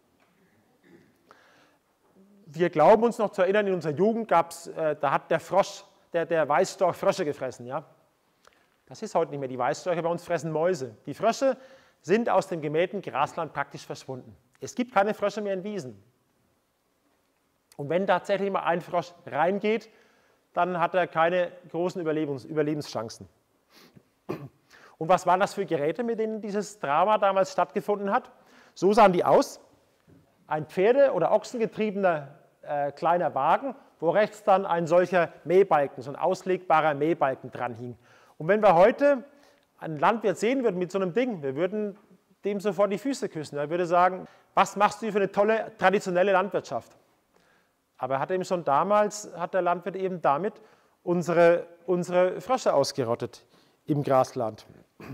Speaker 1: Wir glauben uns noch zu erinnern, in unserer Jugend gab es, äh, da hat der Frosch, der, der Weißstorch Frösche gefressen. Ja? Das ist heute nicht mehr. Die Weißstörche bei uns fressen Mäuse. Die Frösche sind aus dem gemähten Grasland praktisch verschwunden. Es gibt keine Frösche mehr in Wiesen. Und wenn tatsächlich mal ein Frosch reingeht, dann hat er keine großen Überlebens Überlebenschancen. Und was waren das für Geräte, mit denen dieses Drama damals stattgefunden hat? So sahen die aus. Ein Pferde- oder Ochsengetriebener äh, kleiner Wagen, wo rechts dann ein solcher Mähbalken, so ein auslegbarer Mähbalken dran hing. Und wenn wir heute einen Landwirt sehen würden mit so einem Ding, wir würden dem sofort die Füße küssen. Er würde sagen, was machst du für eine tolle, traditionelle Landwirtschaft? Aber hat eben schon damals, hat der Landwirt eben damit unsere, unsere Frösche ausgerottet im Grasland.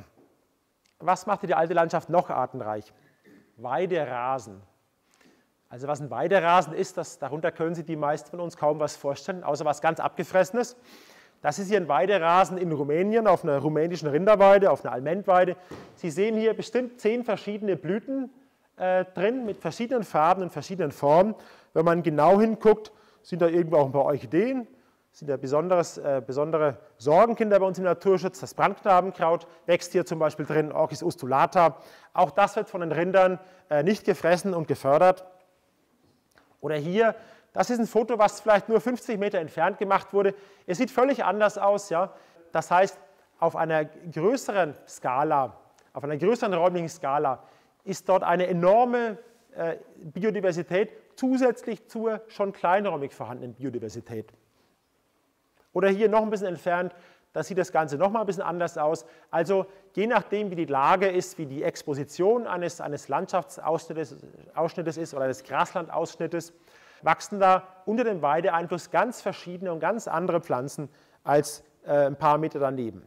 Speaker 1: Was machte die alte Landschaft noch artenreich? Weiderasen. Also was ein Weiderasen ist, das, darunter können sich die meisten von uns kaum was vorstellen, außer was ganz Abgefressenes. Das ist hier ein Weiderasen in Rumänien, auf einer rumänischen Rinderweide, auf einer Almendweide. Sie sehen hier bestimmt zehn verschiedene Blüten äh, drin, mit verschiedenen Farben und verschiedenen Formen. Wenn man genau hinguckt, sind da irgendwo auch ein paar Orchideen, sind da besonderes, äh, besondere Sorgenkinder bei uns im Naturschutz. Das Brandknabenkraut wächst hier zum Beispiel drin, Orchis ustulata. Auch das wird von den Rindern äh, nicht gefressen und gefördert. Oder hier, das ist ein Foto, was vielleicht nur fünfzig Meter entfernt gemacht wurde. Es sieht völlig anders aus. Ja? Das heißt, auf einer größeren Skala, auf einer größeren räumlichen Skala ist dort eine enorme äh, Biodiversität zusätzlich zur schon kleinräumig vorhandenen Biodiversität. Oder hier noch ein bisschen entfernt, da sieht das Ganze noch mal ein bisschen anders aus. Also je nachdem, wie die Lage ist, wie die Exposition eines, eines Landschaftsausschnittes Ausschnittes ist oder des Graslandausschnittes, wachsen da unter dem Weideeinfluss ganz verschiedene und ganz andere Pflanzen als äh, ein paar Meter daneben.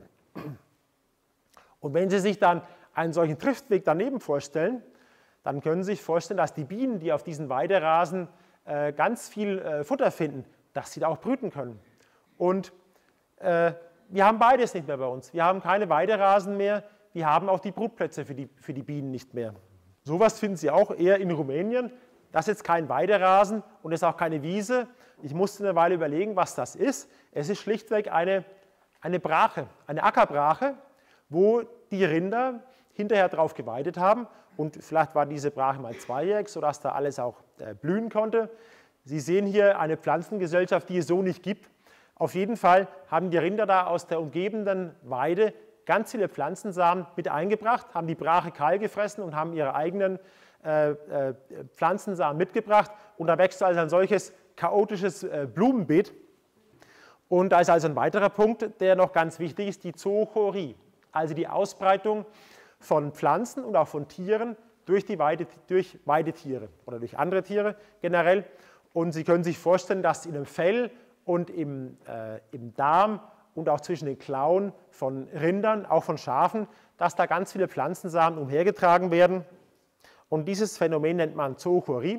Speaker 1: Und wenn Sie sich dann einen solchen Triftweg daneben vorstellen, dann können Sie sich vorstellen, dass die Bienen, die auf diesen Weiderasen äh, ganz viel äh, Futter finden, dass sie da auch brüten können. Und äh, wir haben beides nicht mehr bei uns. Wir haben keine Weiderasen mehr, wir haben auch die Brutplätze für die, für die Bienen nicht mehr. Sowas finden Sie auch eher in Rumänien. Das ist jetzt kein Weiderasen und ist auch keine Wiese. Ich musste eine Weile überlegen, was das ist. Es ist schlichtweg eine, eine Brache, eine Ackerbrache, wo die Rinder hinterher drauf geweidet haben. Und vielleicht war diese Brache mal zweijährig, sodass da alles auch äh, blühen konnte. Sie sehen hier eine Pflanzengesellschaft, die es so nicht gibt, Auf jeden Fall haben die Rinder da aus der umgebenden Weide ganz viele Pflanzensamen mit eingebracht, haben die Brache kahl gefressen und haben ihre eigenen äh, äh, Pflanzensamen mitgebracht. Und da wächst also ein solches chaotisches äh, Blumenbeet. Und da ist also ein weiterer Punkt, der noch ganz wichtig ist, die Zoochorie, also die Ausbreitung von Pflanzen und auch von Tieren durch, die Weide, durch Weidetiere oder durch andere Tiere generell. Und Sie können sich vorstellen, dass in dem Fell und im, äh, im Darm und auch zwischen den Klauen von Rindern, auch von Schafen, dass da ganz viele Pflanzensamen umhergetragen werden. Und dieses Phänomen nennt man Zoochorie.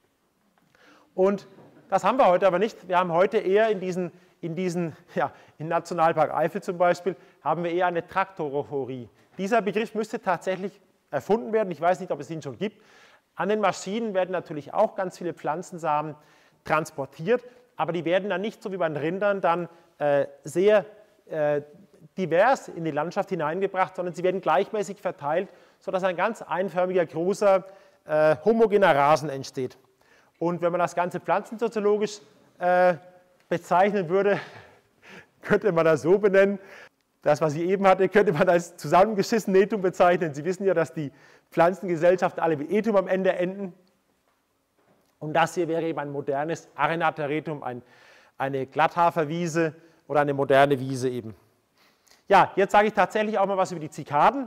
Speaker 1: Und das haben wir heute aber nicht. Wir haben heute eher in diesen, in diesen ja, im Nationalpark Eifel zum Beispiel, haben wir eher eine Traktorochorie. Dieser Begriff müsste tatsächlich erfunden werden. Ich weiß nicht, ob es ihn schon gibt. An den Maschinen werden natürlich auch ganz viele Pflanzensamen transportiert, aber die werden dann nicht so wie bei den Rindern dann äh, sehr äh, divers in die Landschaft hineingebracht, sondern sie werden gleichmäßig verteilt, sodass ein ganz einförmiger, großer, äh, homogener Rasen entsteht. Und wenn man das Ganze pflanzensoziologisch äh, bezeichnen würde, könnte man das so benennen. Das, was ich eben hatte, könnte man als zusammengeschissen Netum bezeichnen. Sie wissen ja, dass die Pflanzengesellschaften alle wie Etum am Ende enden. Und das hier wäre eben ein modernes Arenatheretum, ein, eine Glatthaferwiese oder eine moderne Wiese eben. Ja, jetzt sage ich tatsächlich auch mal was über die Zikaden.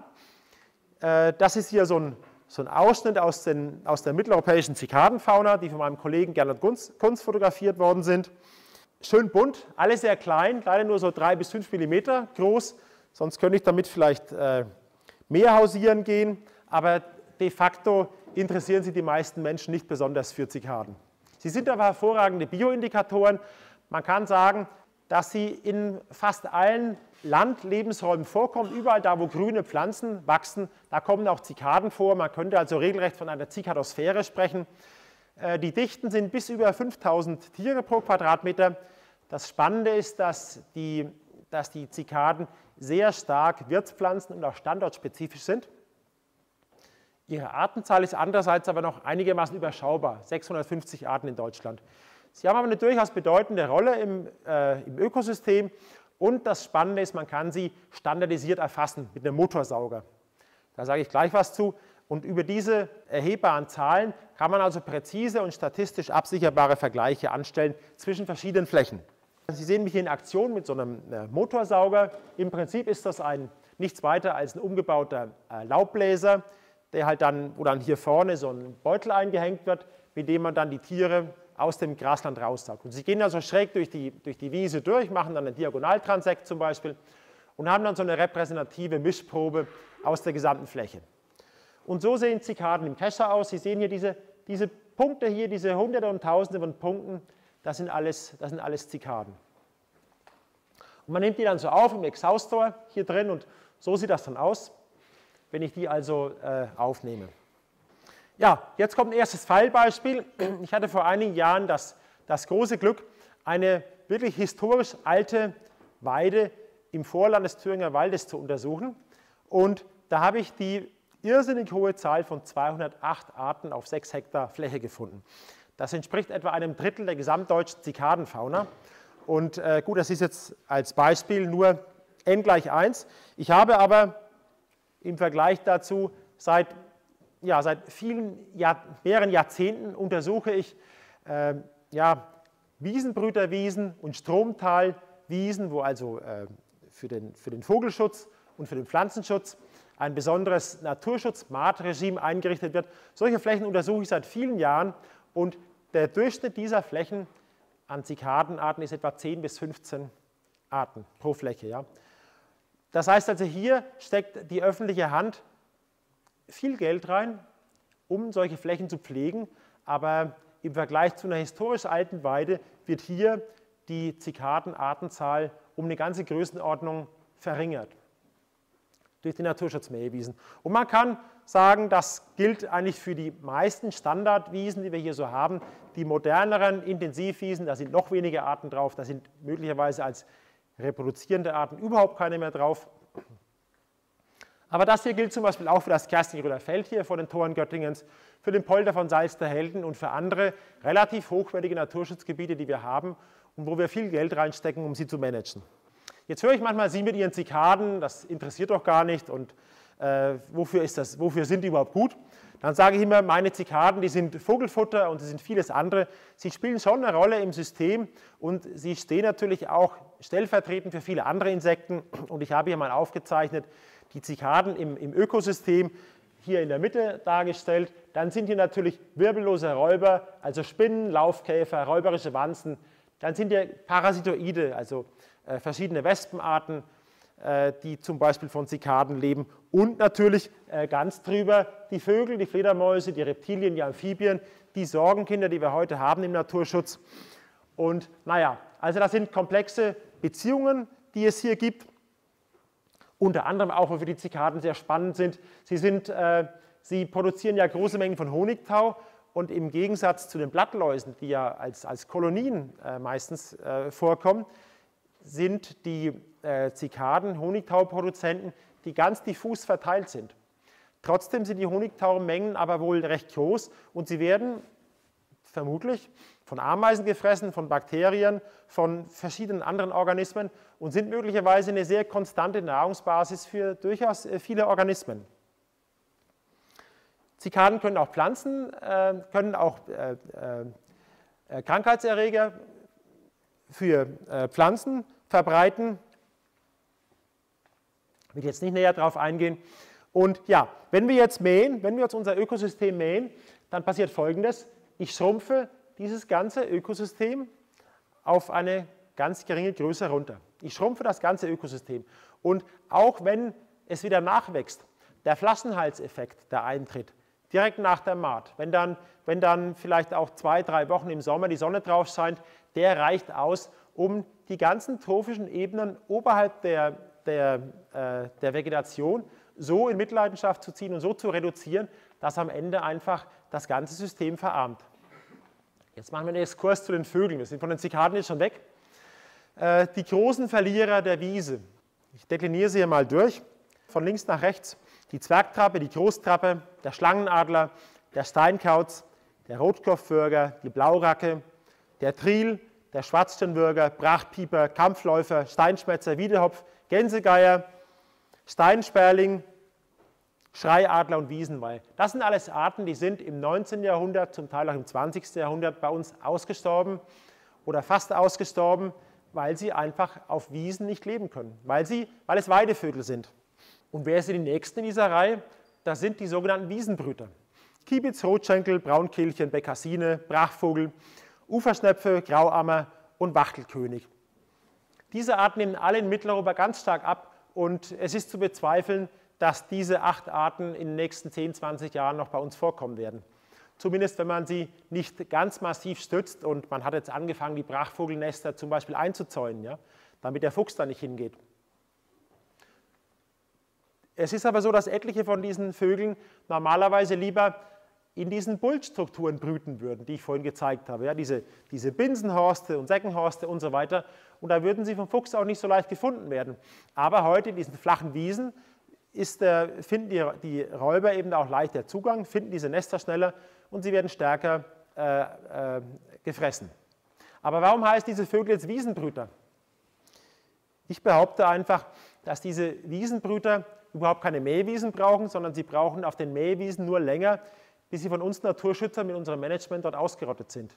Speaker 1: Das ist hier so ein, so ein Ausschnitt aus, den, aus der mitteleuropäischen Zikadenfauna, die von meinem Kollegen Gernot Kunz, Kunz fotografiert worden sind. Schön bunt, alle sehr klein, leider nur so drei bis fünf Millimeter groß, sonst könnte ich damit vielleicht äh, mehr hausieren gehen, aber de facto interessieren sich die meisten Menschen nicht besonders für Zikaden. Sie sind aber hervorragende Bioindikatoren. Man kann sagen, dass sie in fast allen Landlebensräumen vorkommen, überall da, wo grüne Pflanzen wachsen, da kommen auch Zikaden vor. Man könnte also regelrecht von einer Zikadosphäre sprechen. Die Dichten sind bis über fünftausend Tiere pro Quadratmeter. Das Spannende ist, dass die, dass die Zikaden sehr stark Wirtspflanzen und auch standortspezifisch sind. Ihre Artenzahl ist andererseits aber noch einigermaßen überschaubar, sechshundertfünfzig Arten in Deutschland. Sie haben aber eine durchaus bedeutende Rolle im, äh, im Ökosystem und das Spannende ist, man kann sie standardisiert erfassen mit einem Motorsauger. Da sage ich gleich was zu. Und über diese erhebbaren Zahlen kann man also präzise und statistisch absicherbare Vergleiche anstellen zwischen verschiedenen Flächen. Sie sehen mich hier in Aktion mit so einem Motorsauger. Im Prinzip ist das ein, nichts weiter als ein umgebauter Laubbläser, der halt dann, wo dann hier vorne so ein Beutel eingehängt wird, mit dem man dann die Tiere aus dem Grasland raussaugt. Und sie gehen also schräg durch die, durch die Wiese durch, machen dann einen Diagonaltransekt zum Beispiel und haben dann so eine repräsentative Mischprobe aus der gesamten Fläche. Und so sehen Zikaden im Kescher aus. Sie sehen hier diese, diese Punkte hier, diese Hunderte und Tausende von Punkten, das sind alles, das sind alles Zikaden. Und man nimmt die dann so auf im Exhaustor hier drin und so sieht das dann aus, wenn ich die also äh, aufnehme. Ja, jetzt kommt ein erstes Fallbeispiel. Ich hatte vor einigen Jahren das, das große Glück, eine wirklich historisch alte Weide im Vorland des Thüringer Waldes zu untersuchen. Und da habe ich die irrsinnig hohe Zahl von zweihundertacht Arten auf sechs Hektar Fläche gefunden. Das entspricht etwa einem Drittel der gesamtdeutschen Zikadenfauna. Und äh, gut, das ist jetzt als Beispiel nur n gleich eins. Ich habe aber im Vergleich dazu seit, ja, seit vielen Jahr, mehreren Jahrzehnten untersuche ich äh, ja, Wiesenbrüterwiesen und Stromtalwiesen, wo also äh, für, den, für den Vogelschutz und für den Pflanzenschutz ein besonderes Naturschutz-Maat-Regime eingerichtet wird. Solche Flächen untersuche ich seit vielen Jahren und der Durchschnitt dieser Flächen an Zikadenarten ist etwa zehn bis fünfzehn Arten pro Fläche. Ja. Das heißt also, hier steckt die öffentliche Hand viel Geld rein, um solche Flächen zu pflegen, aber im Vergleich zu einer historisch alten Weide wird hier die Zikadenartenzahl um eine ganze Größenordnung verringert durch die Naturschutzmähwiesen. Und man kann sagen, das gilt eigentlich für die meisten Standardwiesen, die wir hier so haben. Die moderneren Intensivwiesen, da sind noch weniger Arten drauf, da sind möglicherweise als reproduzierende Arten überhaupt keine mehr drauf. Aber das hier gilt zum Beispiel auch für das Kerstingröder Feld hier vor den Toren Göttingens, für den Polder von Salzderhelden und für andere relativ hochwertige Naturschutzgebiete, die wir haben und wo wir viel Geld reinstecken, um sie zu managen. Jetzt höre ich manchmal, Sie mit Ihren Zikaden, das interessiert doch gar nicht und äh, wofür, ist das, wofür sind die überhaupt gut? Dann sage ich immer, meine Zikaden, die sind Vogelfutter und sie sind vieles andere. Sie spielen schon eine Rolle im System und sie stehen natürlich auch stellvertretend für viele andere Insekten. Und ich habe hier mal aufgezeichnet, die Zikaden im, im Ökosystem hier in der Mitte dargestellt. Dann sind hier natürlich wirbellose Räuber, also Spinnen, Laufkäfer, räuberische Wanzen. Dann sind hier Parasitoide, also äh, verschiedene Wespenarten, äh, die zum Beispiel von Zikaden leben. Und natürlich äh, ganz drüber die Vögel, die Fledermäuse, die Reptilien, die Amphibien, die Sorgenkinder, die wir heute haben im Naturschutz. Und naja, also das sind komplexe Beziehungen, die es hier gibt. Unter anderem auch, wofür die Zikaden sehr spannend sind. Sie, sind, äh, sie produzieren ja große Mengen von Honigtau und im Gegensatz zu den Blattläusen, die ja als, als Kolonien äh, meistens äh, vorkommen, sind die äh, Zikaden Honigtauproduzenten, die ganz diffus verteilt sind. Trotzdem sind die Honigtaumengen aber wohl recht groß und sie werden vermutlich von Ameisen gefressen, von Bakterien, von verschiedenen anderen Organismen und sind möglicherweise eine sehr konstante Nahrungsbasis für durchaus viele Organismen. Zikaden können auch Pflanzen, äh, können auch äh, äh, Krankheitserreger für äh, Pflanzen verbreiten. Ich will jetzt nicht näher darauf eingehen. Und ja, wenn wir jetzt mähen, wenn wir jetzt unser Ökosystem mähen, dann passiert Folgendes. Ich schrumpfe dieses ganze Ökosystem auf eine ganz geringe Größe runter. Ich schrumpfe das ganze Ökosystem. Und auch wenn es wieder nachwächst, der Flaschenhalseffekt, der eintritt, direkt nach der Maat, wenn dann, wenn dann vielleicht auch zwei, drei Wochen im Sommer die Sonne drauf scheint, der reicht aus, um die ganzen trophischen Ebenen oberhalb der, der, äh, der Vegetation so in Mitleidenschaft zu ziehen und so zu reduzieren, dass am Ende einfach das ganze System verarmt. Jetzt machen wir einen Exkurs zu den Vögeln. Wir sind von den Zikaden jetzt schon weg. Äh, die großen Verlierer der Wiese. Ich dekliniere sie hier mal durch, von links nach rechts. Die Zwergtrappe, die Großtrappe, der Schlangenadler, der Steinkauz, der Rotkopfwürger, die Blauracke, der Triel, der Schwarzstirnwürger, Prachtpieper, Kampfläufer, Steinschmätzer, Wiedehopf, Gänsegeier, Steinsperling, Schreiadler und Wiesenweih. Das sind alles Arten, die sind im neunzehnten Jahrhundert, zum Teil auch im zwanzigsten Jahrhundert bei uns ausgestorben oder fast ausgestorben, weil sie einfach auf Wiesen nicht leben können, weil, sie, weil es Weidevögel sind. Und wer sind die Nächsten in dieser Reihe? Das sind die sogenannten Wiesenbrüter. Kiebitz, Rotschenkel, Braunkehlchen, Bekassine, Brachvogel, Uferschnepfe, Grauammer und Wachtelkönig. Diese Arten nehmen alle in Mitteleuropa ganz stark ab und es ist zu bezweifeln, dass diese acht Arten in den nächsten zehn, zwanzig Jahren noch bei uns vorkommen werden. Zumindest wenn man sie nicht ganz massiv stützt und man hat jetzt angefangen, die Brachvogelnester zum Beispiel einzuzäunen, ja, damit der Fuchs da nicht hingeht. Es ist aber so, dass etliche von diesen Vögeln normalerweise lieber in diesen Bultstrukturen brüten würden, die ich vorhin gezeigt habe. Ja, diese, diese Binsenhorste und Säckenhorste und so weiter. Und da würden sie vom Fuchs auch nicht so leicht gefunden werden. Aber heute in diesen flachen Wiesen ist, äh, finden die, die Räuber eben auch leichter Zugang, finden diese Nester schneller und sie werden stärker äh, äh, gefressen. Aber warum heißt diese Vögel jetzt Wiesenbrüter? Ich behaupte einfach, dass diese Wiesenbrüter überhaupt keine Mähwiesen brauchen, sondern sie brauchen auf den Mähwiesen nur länger, bis sie von uns Naturschützern mit unserem Management dort ausgerottet sind.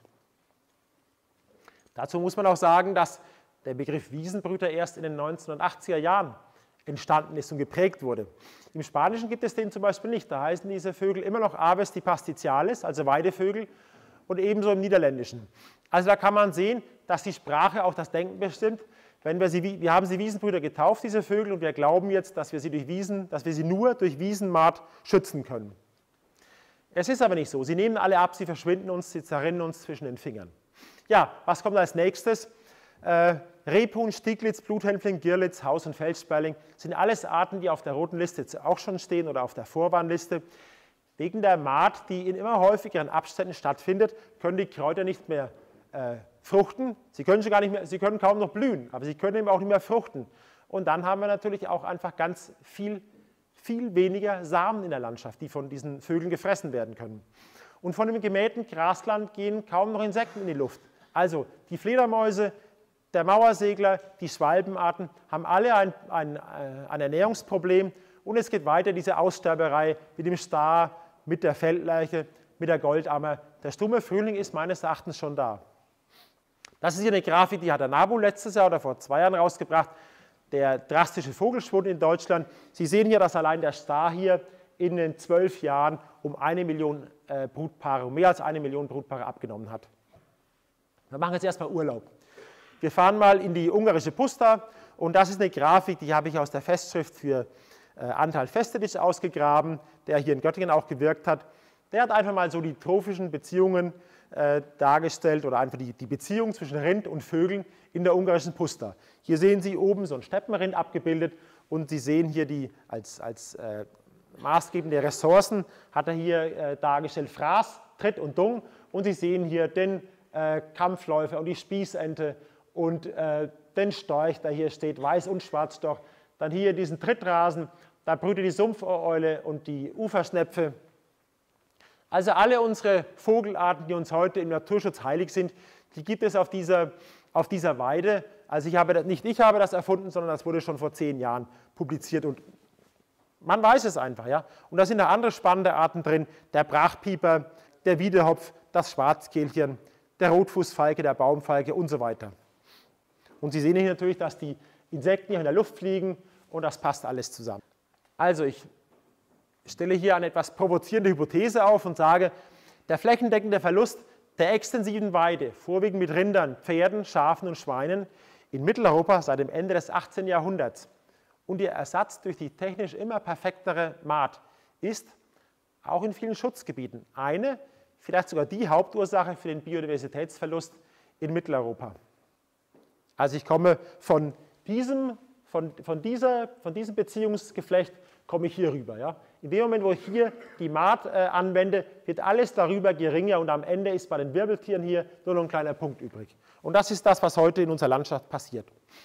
Speaker 1: Dazu muss man auch sagen, dass der Begriff Wiesenbrüter erst in den neunzehnhundertachtziger Jahren entstanden ist und geprägt wurde. Im Spanischen gibt es den zum Beispiel nicht. Da heißen diese Vögel immer noch Aves dipastiziales, also Weidevögel, und ebenso im Niederländischen. Also da kann man sehen, dass die Sprache auch das Denken bestimmt. Wenn wir, sie, wir haben sie Wiesenbrüter getauft, diese Vögel, und wir glauben jetzt, dass wir sie, durch Wiesen, dass wir sie nur durch Wiesenmaat schützen können. Es ist aber nicht so. Sie nehmen alle ab, sie verschwinden uns, sie zerrinnen uns zwischen den Fingern. Ja, was kommt als nächstes? Äh, Rebhuhn, Stieglitz, Bluthänfling, Girlitz, Haus- und Felssperling sind alles Arten, die auf der roten Liste jetzt auch schon stehen oder auf der Vorwarnliste. Wegen der Maat, die in immer häufigeren Abständen stattfindet, können die Kräuter nicht mehr äh, fruchten. Sie können, schon gar nicht mehr, sie können kaum noch blühen, aber sie können eben auch nicht mehr fruchten. Und dann haben wir natürlich auch einfach ganz viel viel weniger Samen in der Landschaft, die von diesen Vögeln gefressen werden können. Und von dem gemähten Grasland gehen kaum noch Insekten in die Luft. Also die Fledermäuse, der Mauersegler, die Schwalbenarten haben alle ein, ein, ein Ernährungsproblem. Und es geht weiter, diese Aussterberei mit dem Star, mit der Feldlerche, mit der Goldammer. Der stumme Frühling ist meines Erachtens schon da. Das ist hier eine Grafik, die hat der NABU letztes Jahr oder vor zwei Jahren rausgebracht. Der drastische Vogelschwund in Deutschland. Sie sehen hier, dass allein der Star hier in den zwölf Jahren um eine Million äh, Brutpaare, um mehr als eine Million Brutpaare abgenommen hat. Wir machen jetzt erstmal Urlaub. Wir fahren mal in die ungarische Puszta und das ist eine Grafik, die habe ich aus der Festschrift für äh, Antal Festetics ausgegraben, der hier in Göttingen auch gewirkt hat. Der hat einfach mal so die trophischen Beziehungen äh, dargestellt oder einfach die, die Beziehung zwischen Rind und Vögeln in der ungarischen Puszta. Hier sehen Sie oben so ein Steppenrind abgebildet und Sie sehen hier die als, als äh, maßgebende Ressourcen, hat er hier äh, dargestellt, Fraß, Tritt und Dung und Sie sehen hier den äh, Kampfläufer und die Spießente und äh, den Storch, der hier steht, Weiß- und Schwarzstorch, dann hier diesen Trittrasen, da brütet die Sumpfohreule und die Uferschnepfe. Also alle unsere Vogelarten, die uns heute im Naturschutz heilig sind, die gibt es auf dieser, auf dieser Weide. Also ich habe das, nicht ich habe das erfunden, sondern das wurde schon vor zehn Jahren publiziert und man weiß es einfach. Ja? Und da sind da andere spannende Arten drin, der Brachpieper, der Wiedehopf, das Schwarzkehlchen, der Rotfußfalke, der Baumfalke und so weiter. Und Sie sehen hier natürlich, dass die Insekten hier in der Luft fliegen und das passt alles zusammen. Also ich stelle hier eine etwas provozierende Hypothese auf und sage, der flächendeckende Verlust der extensiven Weide, vorwiegend mit Rindern, Pferden, Schafen und Schweinen, in Mitteleuropa seit dem Ende des achtzehnten Jahrhunderts und ihr Ersatz durch die technisch immer perfektere Mahd ist auch in vielen Schutzgebieten eine, vielleicht sogar die Hauptursache für den Biodiversitätsverlust in Mitteleuropa. Also ich komme von diesem, von, von dieser, von diesem Beziehungsgeflecht komme ich hier rüber. Ja? In dem Moment, wo ich hier die Mahd äh, anwende, wird alles darüber geringer und am Ende ist bei den Wirbeltieren hier nur noch ein kleiner Punkt übrig. Und das ist das, was heute in unserer Landschaft passiert.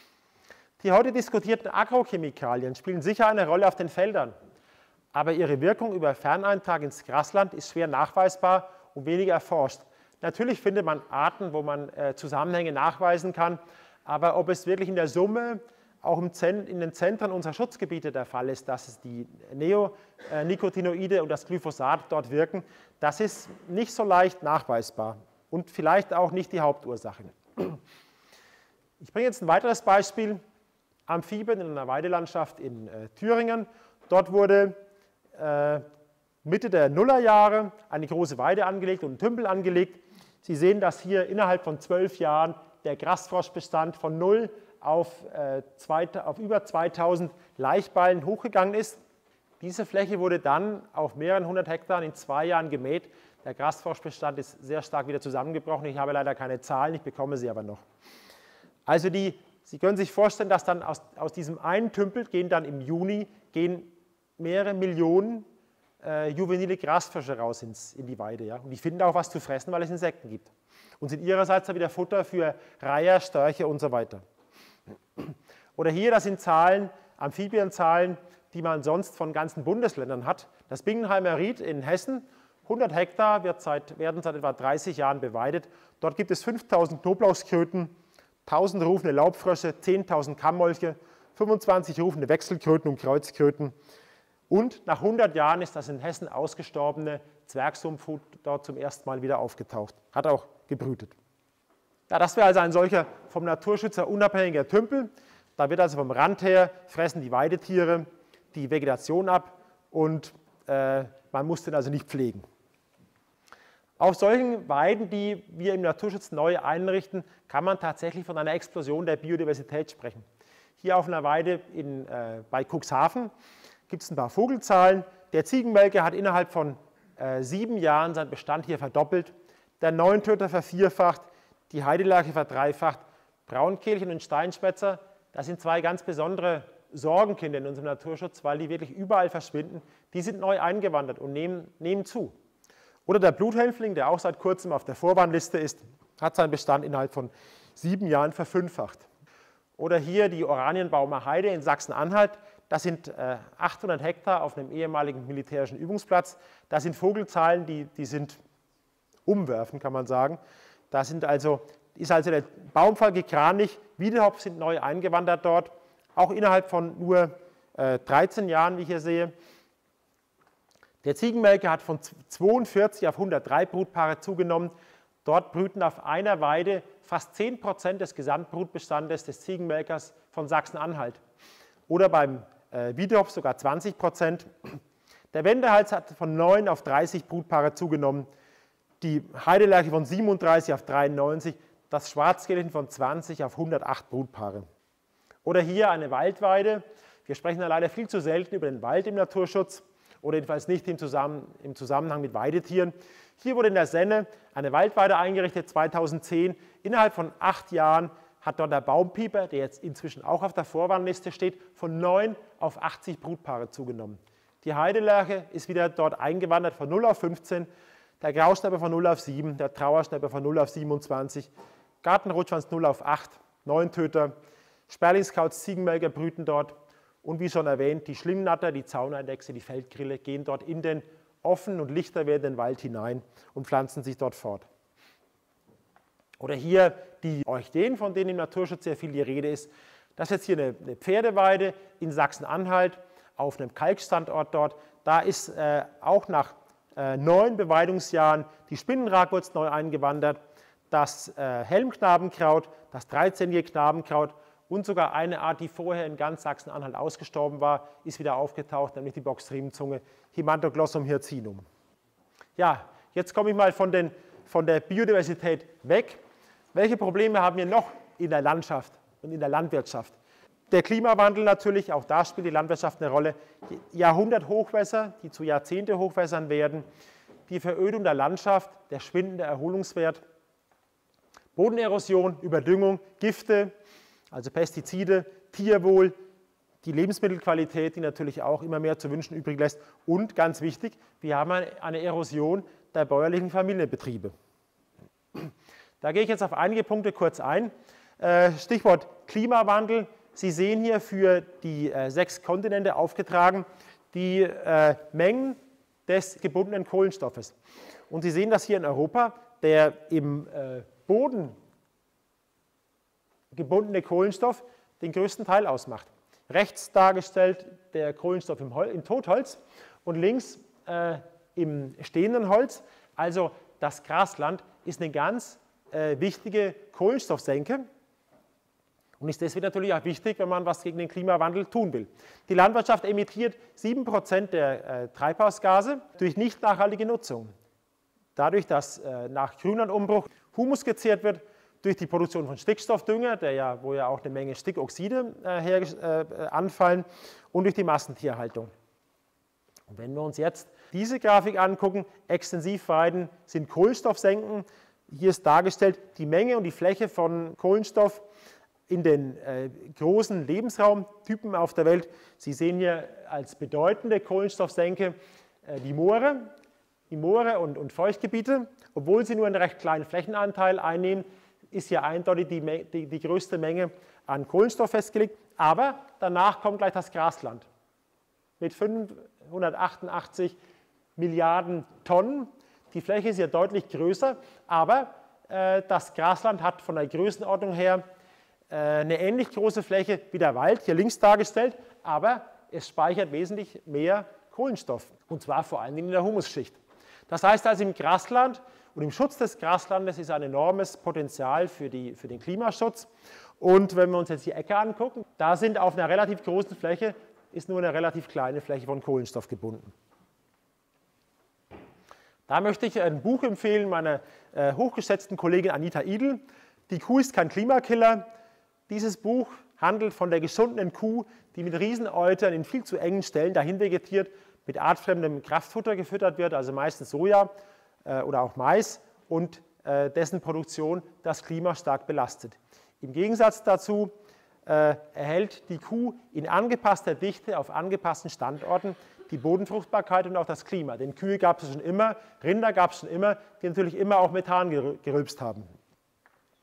Speaker 1: Die heute diskutierten Agrochemikalien spielen sicher eine Rolle auf den Feldern, aber ihre Wirkung über Ferneintrag ins Grasland ist schwer nachweisbar und weniger erforscht. Natürlich findet man Arten, wo man äh, Zusammenhänge nachweisen kann, aber ob es wirklich in der Summe auch im Zent in den Zentren unserer Schutzgebiete der Fall ist, dass es die Neonicotinoide und das Glyphosat dort wirken, das ist nicht so leicht nachweisbar und vielleicht auch nicht die Hauptursache. Ich bringe jetzt ein weiteres Beispiel, Amphibien in einer Weidelandschaft in äh, Thüringen. Dort wurde äh, Mitte der Nullerjahre eine große Weide angelegt und ein Tümpel angelegt. Sie sehen, dass hier innerhalb von zwölf Jahren der Grasfroschbestand von null auf, äh, zwei, auf über zweitausend Laichballen hochgegangen ist. Diese Fläche wurde dann auf mehreren hundert Hektar in zwei Jahren gemäht. Der Grasfroschbestand ist sehr stark wieder zusammengebrochen. Ich habe leider keine Zahlen, ich bekomme sie aber noch. Also die, Sie können sich vorstellen, dass dann aus, aus diesem einen Tümpel gehen dann im Juni gehen mehrere Millionen äh, juvenile Grasfrösche raus ins, in die Weide. Ja? Und die finden auch was zu fressen, weil es Insekten gibt. Und sind ihrerseits dann wieder Futter für Reiher, Störche und so weiter. Oder hier, das sind Zahlen, Amphibienzahlen, die man sonst von ganzen Bundesländern hat. Das Bingenheimer Ried in Hessen, hundert Hektar wird seit, werden seit etwa dreißig Jahren beweidet. Dort gibt es fünftausend Knoblauchskröten, tausend rufende Laubfrösche, zehntausend Kammmolche, fünfundzwanzig rufende Wechselkröten und Kreuzkröten. Und nach hundert Jahren ist das in Hessen ausgestorbene Zwergsumpfhut dort zum ersten Mal wieder aufgetaucht. Hat auch gebrütet. Ja, das wäre also ein solcher vom Naturschützer unabhängiger Tümpel. Da wird also vom Rand her, fressen die Weidetiere die Vegetation ab und äh, man muss den also nicht pflegen. Auf solchen Weiden, die wir im Naturschutz neu einrichten, kann man tatsächlich von einer Explosion der Biodiversität sprechen. Hier auf einer Weide in, äh, bei Cuxhaven gibt es ein paar Vogelzahlen. Der Ziegenmelker hat innerhalb von äh, sieben Jahren seinen Bestand hier verdoppelt, der Neuntöter vervierfacht, die Heidelerche verdreifacht, Braunkehlchen und Steinspätzer, das sind zwei ganz besondere Sorgenkinder in unserem Naturschutz, weil die wirklich überall verschwinden. Die sind neu eingewandert und nehmen, nehmen zu. Oder der Bluthälfling, der auch seit kurzem auf der Vorwarnliste ist, hat seinen Bestand innerhalb von sieben Jahren verfünffacht. Oder hier die Oranienbaumer Heide in Sachsen-Anhalt, Das sind äh, achthundert Hektar auf einem ehemaligen militärischen Übungsplatz. Das sind Vogelzahlen, die, die sind umwerfend, kann man sagen. Da sind also, ist also der Baumfall gekranigt, Wiedehopf sind neu eingewandert dort, auch innerhalb von nur äh, dreizehn Jahren, wie ich hier sehe. Der Ziegenmelker hat von zweiundvierzig auf hundertdrei Brutpaare zugenommen. Dort brüten auf einer Weide fast zehn Prozent des Gesamtbrutbestandes des Ziegenmelkers von Sachsen-Anhalt. Oder beim äh, Wiedehopf sogar zwanzig Prozent. Der Wendehals hat von neun auf dreißig Brutpaare zugenommen. Die Heidelerche von siebenunddreißig auf dreiundneunzig. Das Schwarzkehlchen von zwanzig auf hundertacht Brutpaare. Oder hier eine Waldweide. Wir sprechen ja leider viel zu selten über den Wald im Naturschutz oder jedenfalls nicht im, Zusammen im Zusammenhang mit Weidetieren. Hier wurde in der Senne eine Waldweide eingerichtet, zweitausendzehn. Innerhalb von acht Jahren hat dort der Baumpieper, der jetzt inzwischen auch auf der Vorwarnliste steht, von neun auf achtzig Brutpaare zugenommen. Die Heidelerche ist wieder dort eingewandert von null auf fünfzehn, der Grauschnäpper von null auf sieben, der Trauerschnäpper von null auf siebenundzwanzig, Gartenrotschwanz null auf acht, Neuntöter, Sperlingskauz, Ziegenmelker brüten dort und wie schon erwähnt, die Schlingnatter, die Zauneidechse, die Feldgrille gehen dort in den offenen und lichter werdenden Wald hinein und pflanzen sich dort fort. Oder hier die Orchideen, von denen im Naturschutz sehr viel die Rede ist. Das ist jetzt hier eine, eine Pferdeweide in Sachsen-Anhalt auf einem Kalkstandort dort. Da ist äh, auch nach äh, neun Beweidungsjahren die Spinnenragwurz neu eingewandert, das äh, Helmknabenkraut, das dreizehnjährige Knabenkraut und sogar eine Art, die vorher in ganz Sachsen-Anhalt ausgestorben war, ist wieder aufgetaucht, nämlich die Boxtriebenzunge Himantoglossum hircinum. Ja, jetzt komme ich mal von, den, von der Biodiversität weg. Welche Probleme haben wir noch in der Landschaft und in der Landwirtschaft? Der Klimawandel natürlich, auch da spielt die Landwirtschaft eine Rolle. Jahrhunderthochwässer, die zu Jahrzehnte-Hochwässern werden, die Verödung der Landschaft, der schwindende Erholungswert, Bodenerosion, Überdüngung, Gifte, also Pestizide, Tierwohl, die Lebensmittelqualität, die natürlich auch immer mehr zu wünschen übrig lässt. Und ganz wichtig, wir haben eine Erosion der bäuerlichen Familienbetriebe. Da gehe ich jetzt auf einige Punkte kurz ein. Stichwort Klimawandel. Sie sehen hier für die sechs Kontinente aufgetragen die Mengen des gebundenen Kohlenstoffes. Und Sie sehen das hier in Europa, der im Boden gebundene Kohlenstoff den größten Teil ausmacht. Rechts dargestellt der Kohlenstoff im, Hol im Totholz und links äh, im stehenden Holz. Also das Grasland ist eine ganz äh, wichtige Kohlenstoffsenke und ist deswegen natürlich auch wichtig, wenn man was gegen den Klimawandel tun will. Die Landwirtschaft emittiert sieben Prozent der äh, Treibhausgase durch nicht nachhaltige Nutzung. Dadurch, dass äh, nach Grünlandumbruch Humus gezehrt wird, durch die Produktion von Stickstoffdünger, der ja, wo ja auch eine Menge Stickoxide äh, her, äh, anfallen, und durch die Massentierhaltung. Und wenn wir uns jetzt diese Grafik angucken, Extensivweiden sind Kohlenstoffsenken. Hier ist dargestellt die Menge und die Fläche von Kohlenstoff in den äh, großen Lebensraumtypen auf der Welt. Sie sehen hier als bedeutende Kohlenstoffsenke äh, die Moore, die Moore und, und Feuchtgebiete. Obwohl sie nur einen recht kleinen Flächenanteil einnehmen, ist hier eindeutig die, die, die größte Menge an Kohlenstoff festgelegt. Aber danach kommt gleich das Grasland mit fünfhundertachtundachtzig Milliarden Tonnen. Die Fläche ist ja deutlich größer, aber äh, das Grasland hat von der Größenordnung her äh, eine ähnlich große Fläche wie der Wald, hier links dargestellt, aber es speichert wesentlich mehr Kohlenstoff, und zwar vor allen Dingen in der Humusschicht. Das heißt also, im Grasland und im Schutz des Graslandes ist ein enormes Potenzial für, die, für den Klimaschutz. Und wenn wir uns jetzt die Äcker angucken, da sind auf einer relativ großen Fläche, ist nur eine relativ kleine Fläche von Kohlenstoff gebunden. Da möchte ich ein Buch empfehlen meiner äh, hochgeschätzten Kollegin Anita Idel. Die Kuh ist kein Klimakiller. Dieses Buch handelt von der geschundenen Kuh, die mit Rieseneutern in viel zu engen Stellen dahin vegetiert, mit artfremdem Kraftfutter gefüttert wird, also meistens Soja äh, oder auch Mais, und äh, dessen Produktion das Klima stark belastet. Im Gegensatz dazu äh, erhält die Kuh in angepasster Dichte auf angepassten Standorten die Bodenfruchtbarkeit und auch das Klima. Denn Kühe gab es schon immer, Rinder gab es schon immer, die natürlich immer auch Methan gerülpst haben.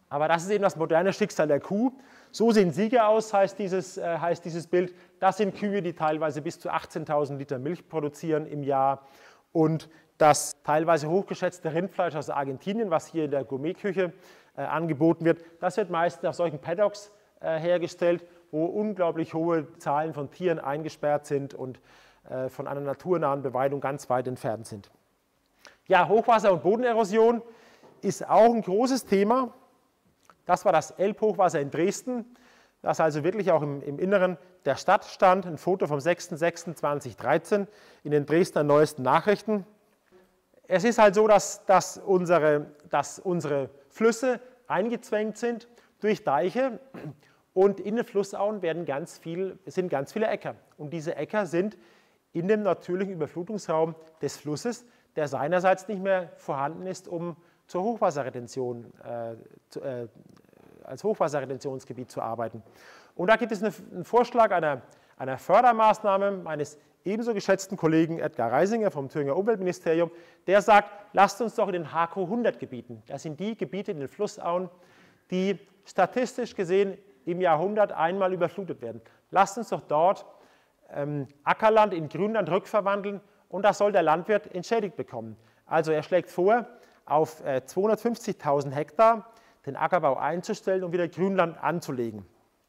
Speaker 1: Aber das ist eben das moderne Schicksal der Kuh. So sehen Sieger aus, heißt dieses, äh, heißt dieses Bild. Das sind Kühe, die teilweise bis zu achtzehntausend Liter Milch produzieren im Jahr. Und das teilweise hochgeschätzte Rindfleisch aus Argentinien, was hier in der Gourmetküche äh, angeboten wird, das wird meistens auf solchen Paddocks äh, hergestellt, wo unglaublich hohe Zahlen von Tieren eingesperrt sind und äh, von einer naturnahen Beweidung ganz weit entfernt sind. Ja, Hochwasser und Bodenerosion ist auch ein großes Thema. Das war das Elbhochwasser in Dresden, das also wirklich auch im, im Inneren der Stadt stand. Ein Foto vom sechster sechster zweitausenddreizehn in den Dresdner Neuesten Nachrichten. Es ist halt so, dass, dass, unsere, dass unsere Flüsse eingezwängt sind durch Deiche und in den Flussauen werden ganz viel, sind ganz viele Äcker. Und diese Äcker sind in dem natürlichen Überflutungsraum des Flusses, der seinerseits nicht mehr vorhanden ist, um zur Hochwasserretention, äh, zu, äh, als Hochwasserretentionsgebiet zu arbeiten. Und da gibt es eine, einen Vorschlag einer, einer Fördermaßnahme meines ebenso geschätzten Kollegen Edgar Reisinger vom Thüringer Umweltministerium, der sagt, lasst uns doch in den H Q hundert Gebieten, das sind die Gebiete in den Flussauen, die statistisch gesehen im Jahrhundert einmal überflutet werden. Lasst uns doch dort ähm, Ackerland in Grünland rückverwandeln und das soll der Landwirt entschädigt bekommen. Also er schlägt vor, auf äh, zweihundertfünfzigtausend Hektar den Ackerbau einzustellen und wieder Grünland anzulegen.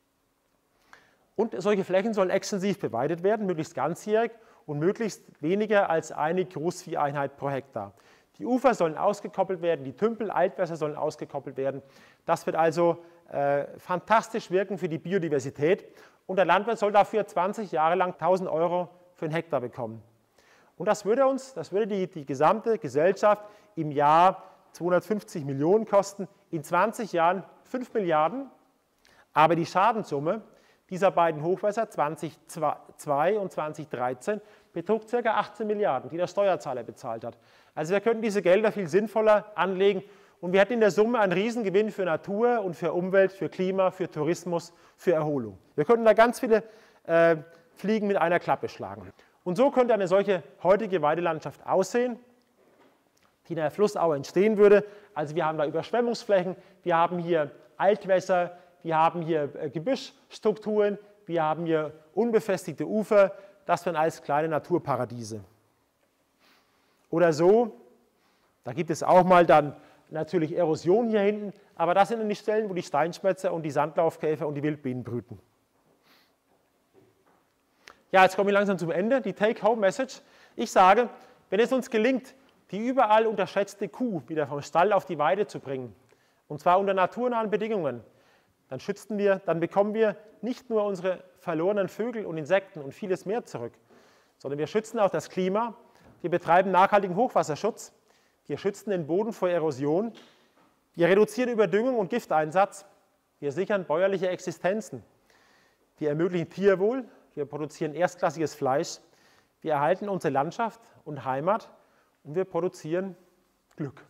Speaker 1: Und solche Flächen sollen extensiv beweidet werden, möglichst ganzjährig und möglichst weniger als eine Großvieheinheit pro Hektar. Die Ufer sollen ausgekoppelt werden, die Tümpel, Altwässer sollen ausgekoppelt werden. Das wird also äh, fantastisch wirken für die Biodiversität und der Landwirt soll dafür zwanzig Jahre lang tausend Euro für einen Hektar bekommen. Und das würde uns, das würde die, die gesamte Gesellschaft im Jahr zweihundertfünfzig Millionen kosten, in zwanzig Jahren fünf Milliarden, aber die Schadenssumme dieser beiden Hochwässer zweitausendzwei und zweitausenddreizehn betrug ca. achtzehn Milliarden, die der Steuerzahler bezahlt hat. Also wir könnten diese Gelder viel sinnvoller anlegen und wir hätten in der Summe einen Riesengewinn für Natur und für Umwelt, für Klima, für Tourismus, für Erholung. Wir könnten da ganz viele äh, Fliegen mit einer Klappe schlagen. Und so könnte eine solche heutige Weidelandschaft aussehen, die in der Flussaue entstehen würde. Also wir haben da Überschwemmungsflächen, wir haben hier Altwässer, wir haben hier Gebüschstrukturen, wir haben hier unbefestigte Ufer, das wären alles kleine Naturparadiese. Oder so, da gibt es auch mal dann natürlich Erosion hier hinten, aber das sind die Stellen, wo die Steinschmätzer und die Sandlaufkäfer und die Wildbienen brüten. Ja, jetzt kommen wir langsam zum Ende, die Take-Home-Message. Ich sage, wenn es uns gelingt, die überall unterschätzte Kuh wieder vom Stall auf die Weide zu bringen, und zwar unter naturnahen Bedingungen, dann schützen wir, dann bekommen wir nicht nur unsere verlorenen Vögel und Insekten und vieles mehr zurück, sondern wir schützen auch das Klima, wir betreiben nachhaltigen Hochwasserschutz, wir schützen den Boden vor Erosion, wir reduzieren Überdüngung und Gifteinsatz, wir sichern bäuerliche Existenzen, wir ermöglichen Tierwohl, wir produzieren erstklassiges Fleisch, wir erhalten unsere Landschaft und Heimat und wir produzieren Glück.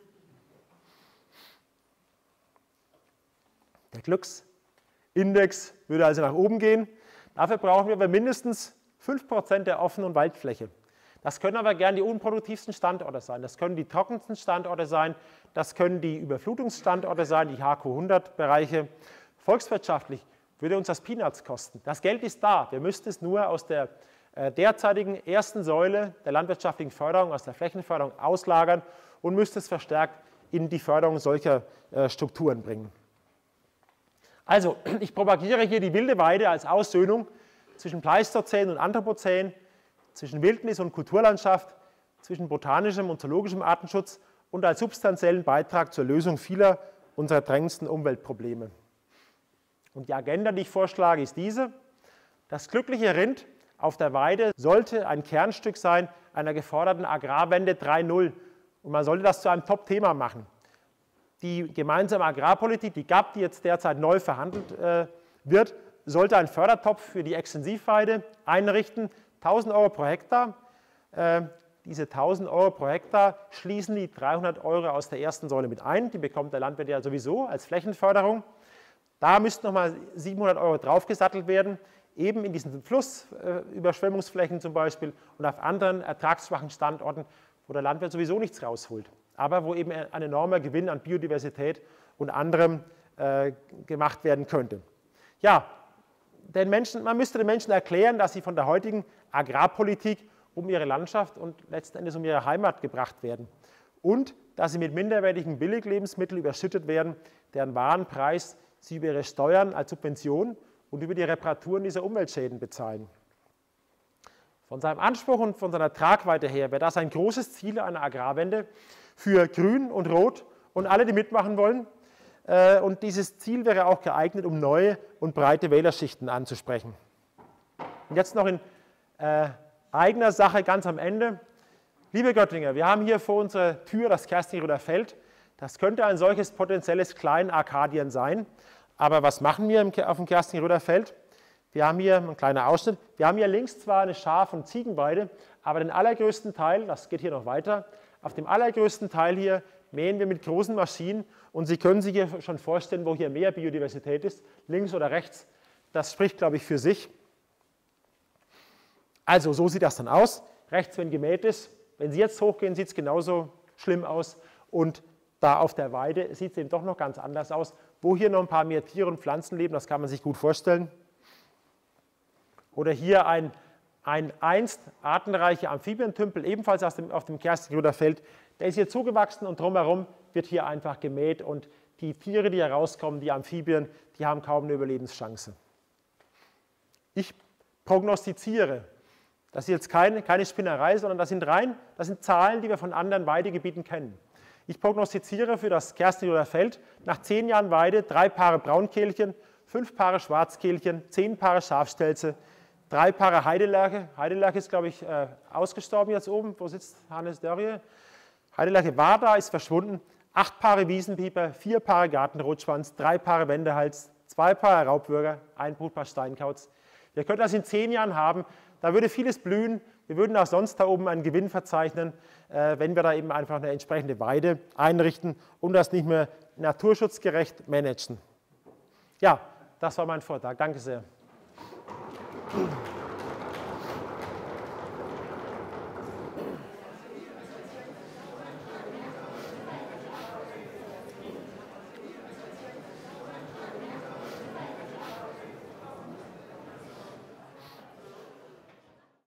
Speaker 1: Der Glücksindex würde also nach oben gehen. Dafür brauchen wir aber mindestens fünf Prozent der offenen Waldfläche. Das können aber gern die unproduktivsten Standorte sein. Das können die trockensten Standorte sein. Das können die Überflutungsstandorte sein, die H Q hundert Bereiche. Volkswirtschaftlich würde uns das Peanuts kosten. Das Geld ist da. Wir müssten es nur aus der äh, derzeitigen ersten Säule der landwirtschaftlichen Förderung, aus der Flächenförderung auslagern und müssten es verstärkt in die Förderung solcher äh, Strukturen bringen. Also, ich propagiere hier die wilde Weide als Aussöhnung zwischen Pleistozän und Anthropozän, zwischen Wildnis und Kulturlandschaft, zwischen botanischem und zoologischem Artenschutz und als substanziellen Beitrag zur Lösung vieler unserer drängendsten Umweltprobleme. Und die Agenda, die ich vorschlage, ist diese: Das glückliche Rind auf der Weide sollte ein Kernstück sein einer geforderten Agrarwende drei Punkt null. Und man sollte das zu einem Top-Thema machen. Die gemeinsame Agrarpolitik, die G A P, die jetzt derzeit neu verhandelt äh, wird, sollte einen Fördertopf für die Extensivweide einrichten, tausend Euro pro Hektar. Äh, diese tausend Euro pro Hektar schließen die dreihundert Euro aus der ersten Säule mit ein. Die bekommt der Landwirt ja sowieso als Flächenförderung. Da müssten nochmal siebenhundert Euro draufgesattelt werden, eben in diesen Flussüberschwemmungsflächen äh, zum Beispiel und auf anderen ertragsschwachen Standorten, wo der Landwirt sowieso nichts rausholt. aber wo eben ein enormer Gewinn an Biodiversität und anderem äh, gemacht werden könnte. Ja, den Menschen, man müsste den Menschen erklären, dass sie von der heutigen Agrarpolitik um ihre Landschaft und letzten Endes um ihre Heimat gebracht werden und dass sie mit minderwertigen Billiglebensmitteln überschüttet werden, deren Warenpreis sie über ihre Steuern als Subvention und über die Reparaturen dieser Umweltschäden bezahlen. Von seinem Anspruch und von seiner Tragweite her wäre das ein großes Ziel einer Agrarwende für Grün und Rot und alle, die mitmachen wollen. Und dieses Ziel wäre auch geeignet, um neue und breite Wählerschichten anzusprechen. Und jetzt noch in äh, eigener Sache ganz am Ende. Liebe Göttinger, wir haben hier vor unserer Tür das Kerstinröder Feld. Das könnte ein solches potenzielles Klein-Arkadien sein. Aber was machen wir auf dem Kerstinröder Feld? Wir haben hier einen kleinen Ausschnitt. Wir haben hier links zwar eine Schaf- und Ziegenweide, aber den allergrößten Teil, das geht hier noch weiter, auf dem allergrößten Teil hier mähen wir mit großen Maschinen und Sie können sich hier schon vorstellen, wo hier mehr Biodiversität ist, links oder rechts. Das spricht, glaube ich, für sich. Also so sieht das dann aus. Rechts, wenn gemäht ist. Wenn Sie jetzt hochgehen, sieht es genauso schlimm aus. Und da auf der Weide sieht es eben doch noch ganz anders aus. Wo hier noch ein paar mehr Tiere und Pflanzen leben, das kann man sich gut vorstellen. Oder hier ein, ein einst artenreicher Amphibientümpel, ebenfalls aus dem, auf dem Kerstinröder Feld. Der ist hier zugewachsen und drumherum wird hier einfach gemäht. Und die Tiere, die hier rauskommen, die Amphibien, die haben kaum eine Überlebenschance. Ich prognostiziere, das ist jetzt keine, keine Spinnerei, sondern das sind rein, das sind Zahlen, die wir von anderen Weidegebieten kennen. Ich prognostiziere für das Kerstinröder Feld nach zehn Jahren Weide drei Paare Braunkehlchen, fünf Paare Schwarzkehlchen, zehn Paare Schafstelze, drei Paare Heidelerche. Heidelerche ist, glaube ich, äh, ausgestorben jetzt oben. Wo sitzt Hannes Dörrie? Heidelerche war da, ist verschwunden. Acht Paare Wiesenpieper, vier Paare Gartenrotschwanz, drei Paare Wendehals, zwei Paare Raubwürger, ein Brutpaar Steinkauz. Wir könnten das in zehn Jahren haben. Da würde vieles blühen. Wir würden auch sonst da oben einen Gewinn verzeichnen, äh, wenn wir da eben einfach eine entsprechende Weide einrichten und das nicht mehr naturschutzgerecht managen. Ja, das war mein Vortrag. Danke sehr. Thank you.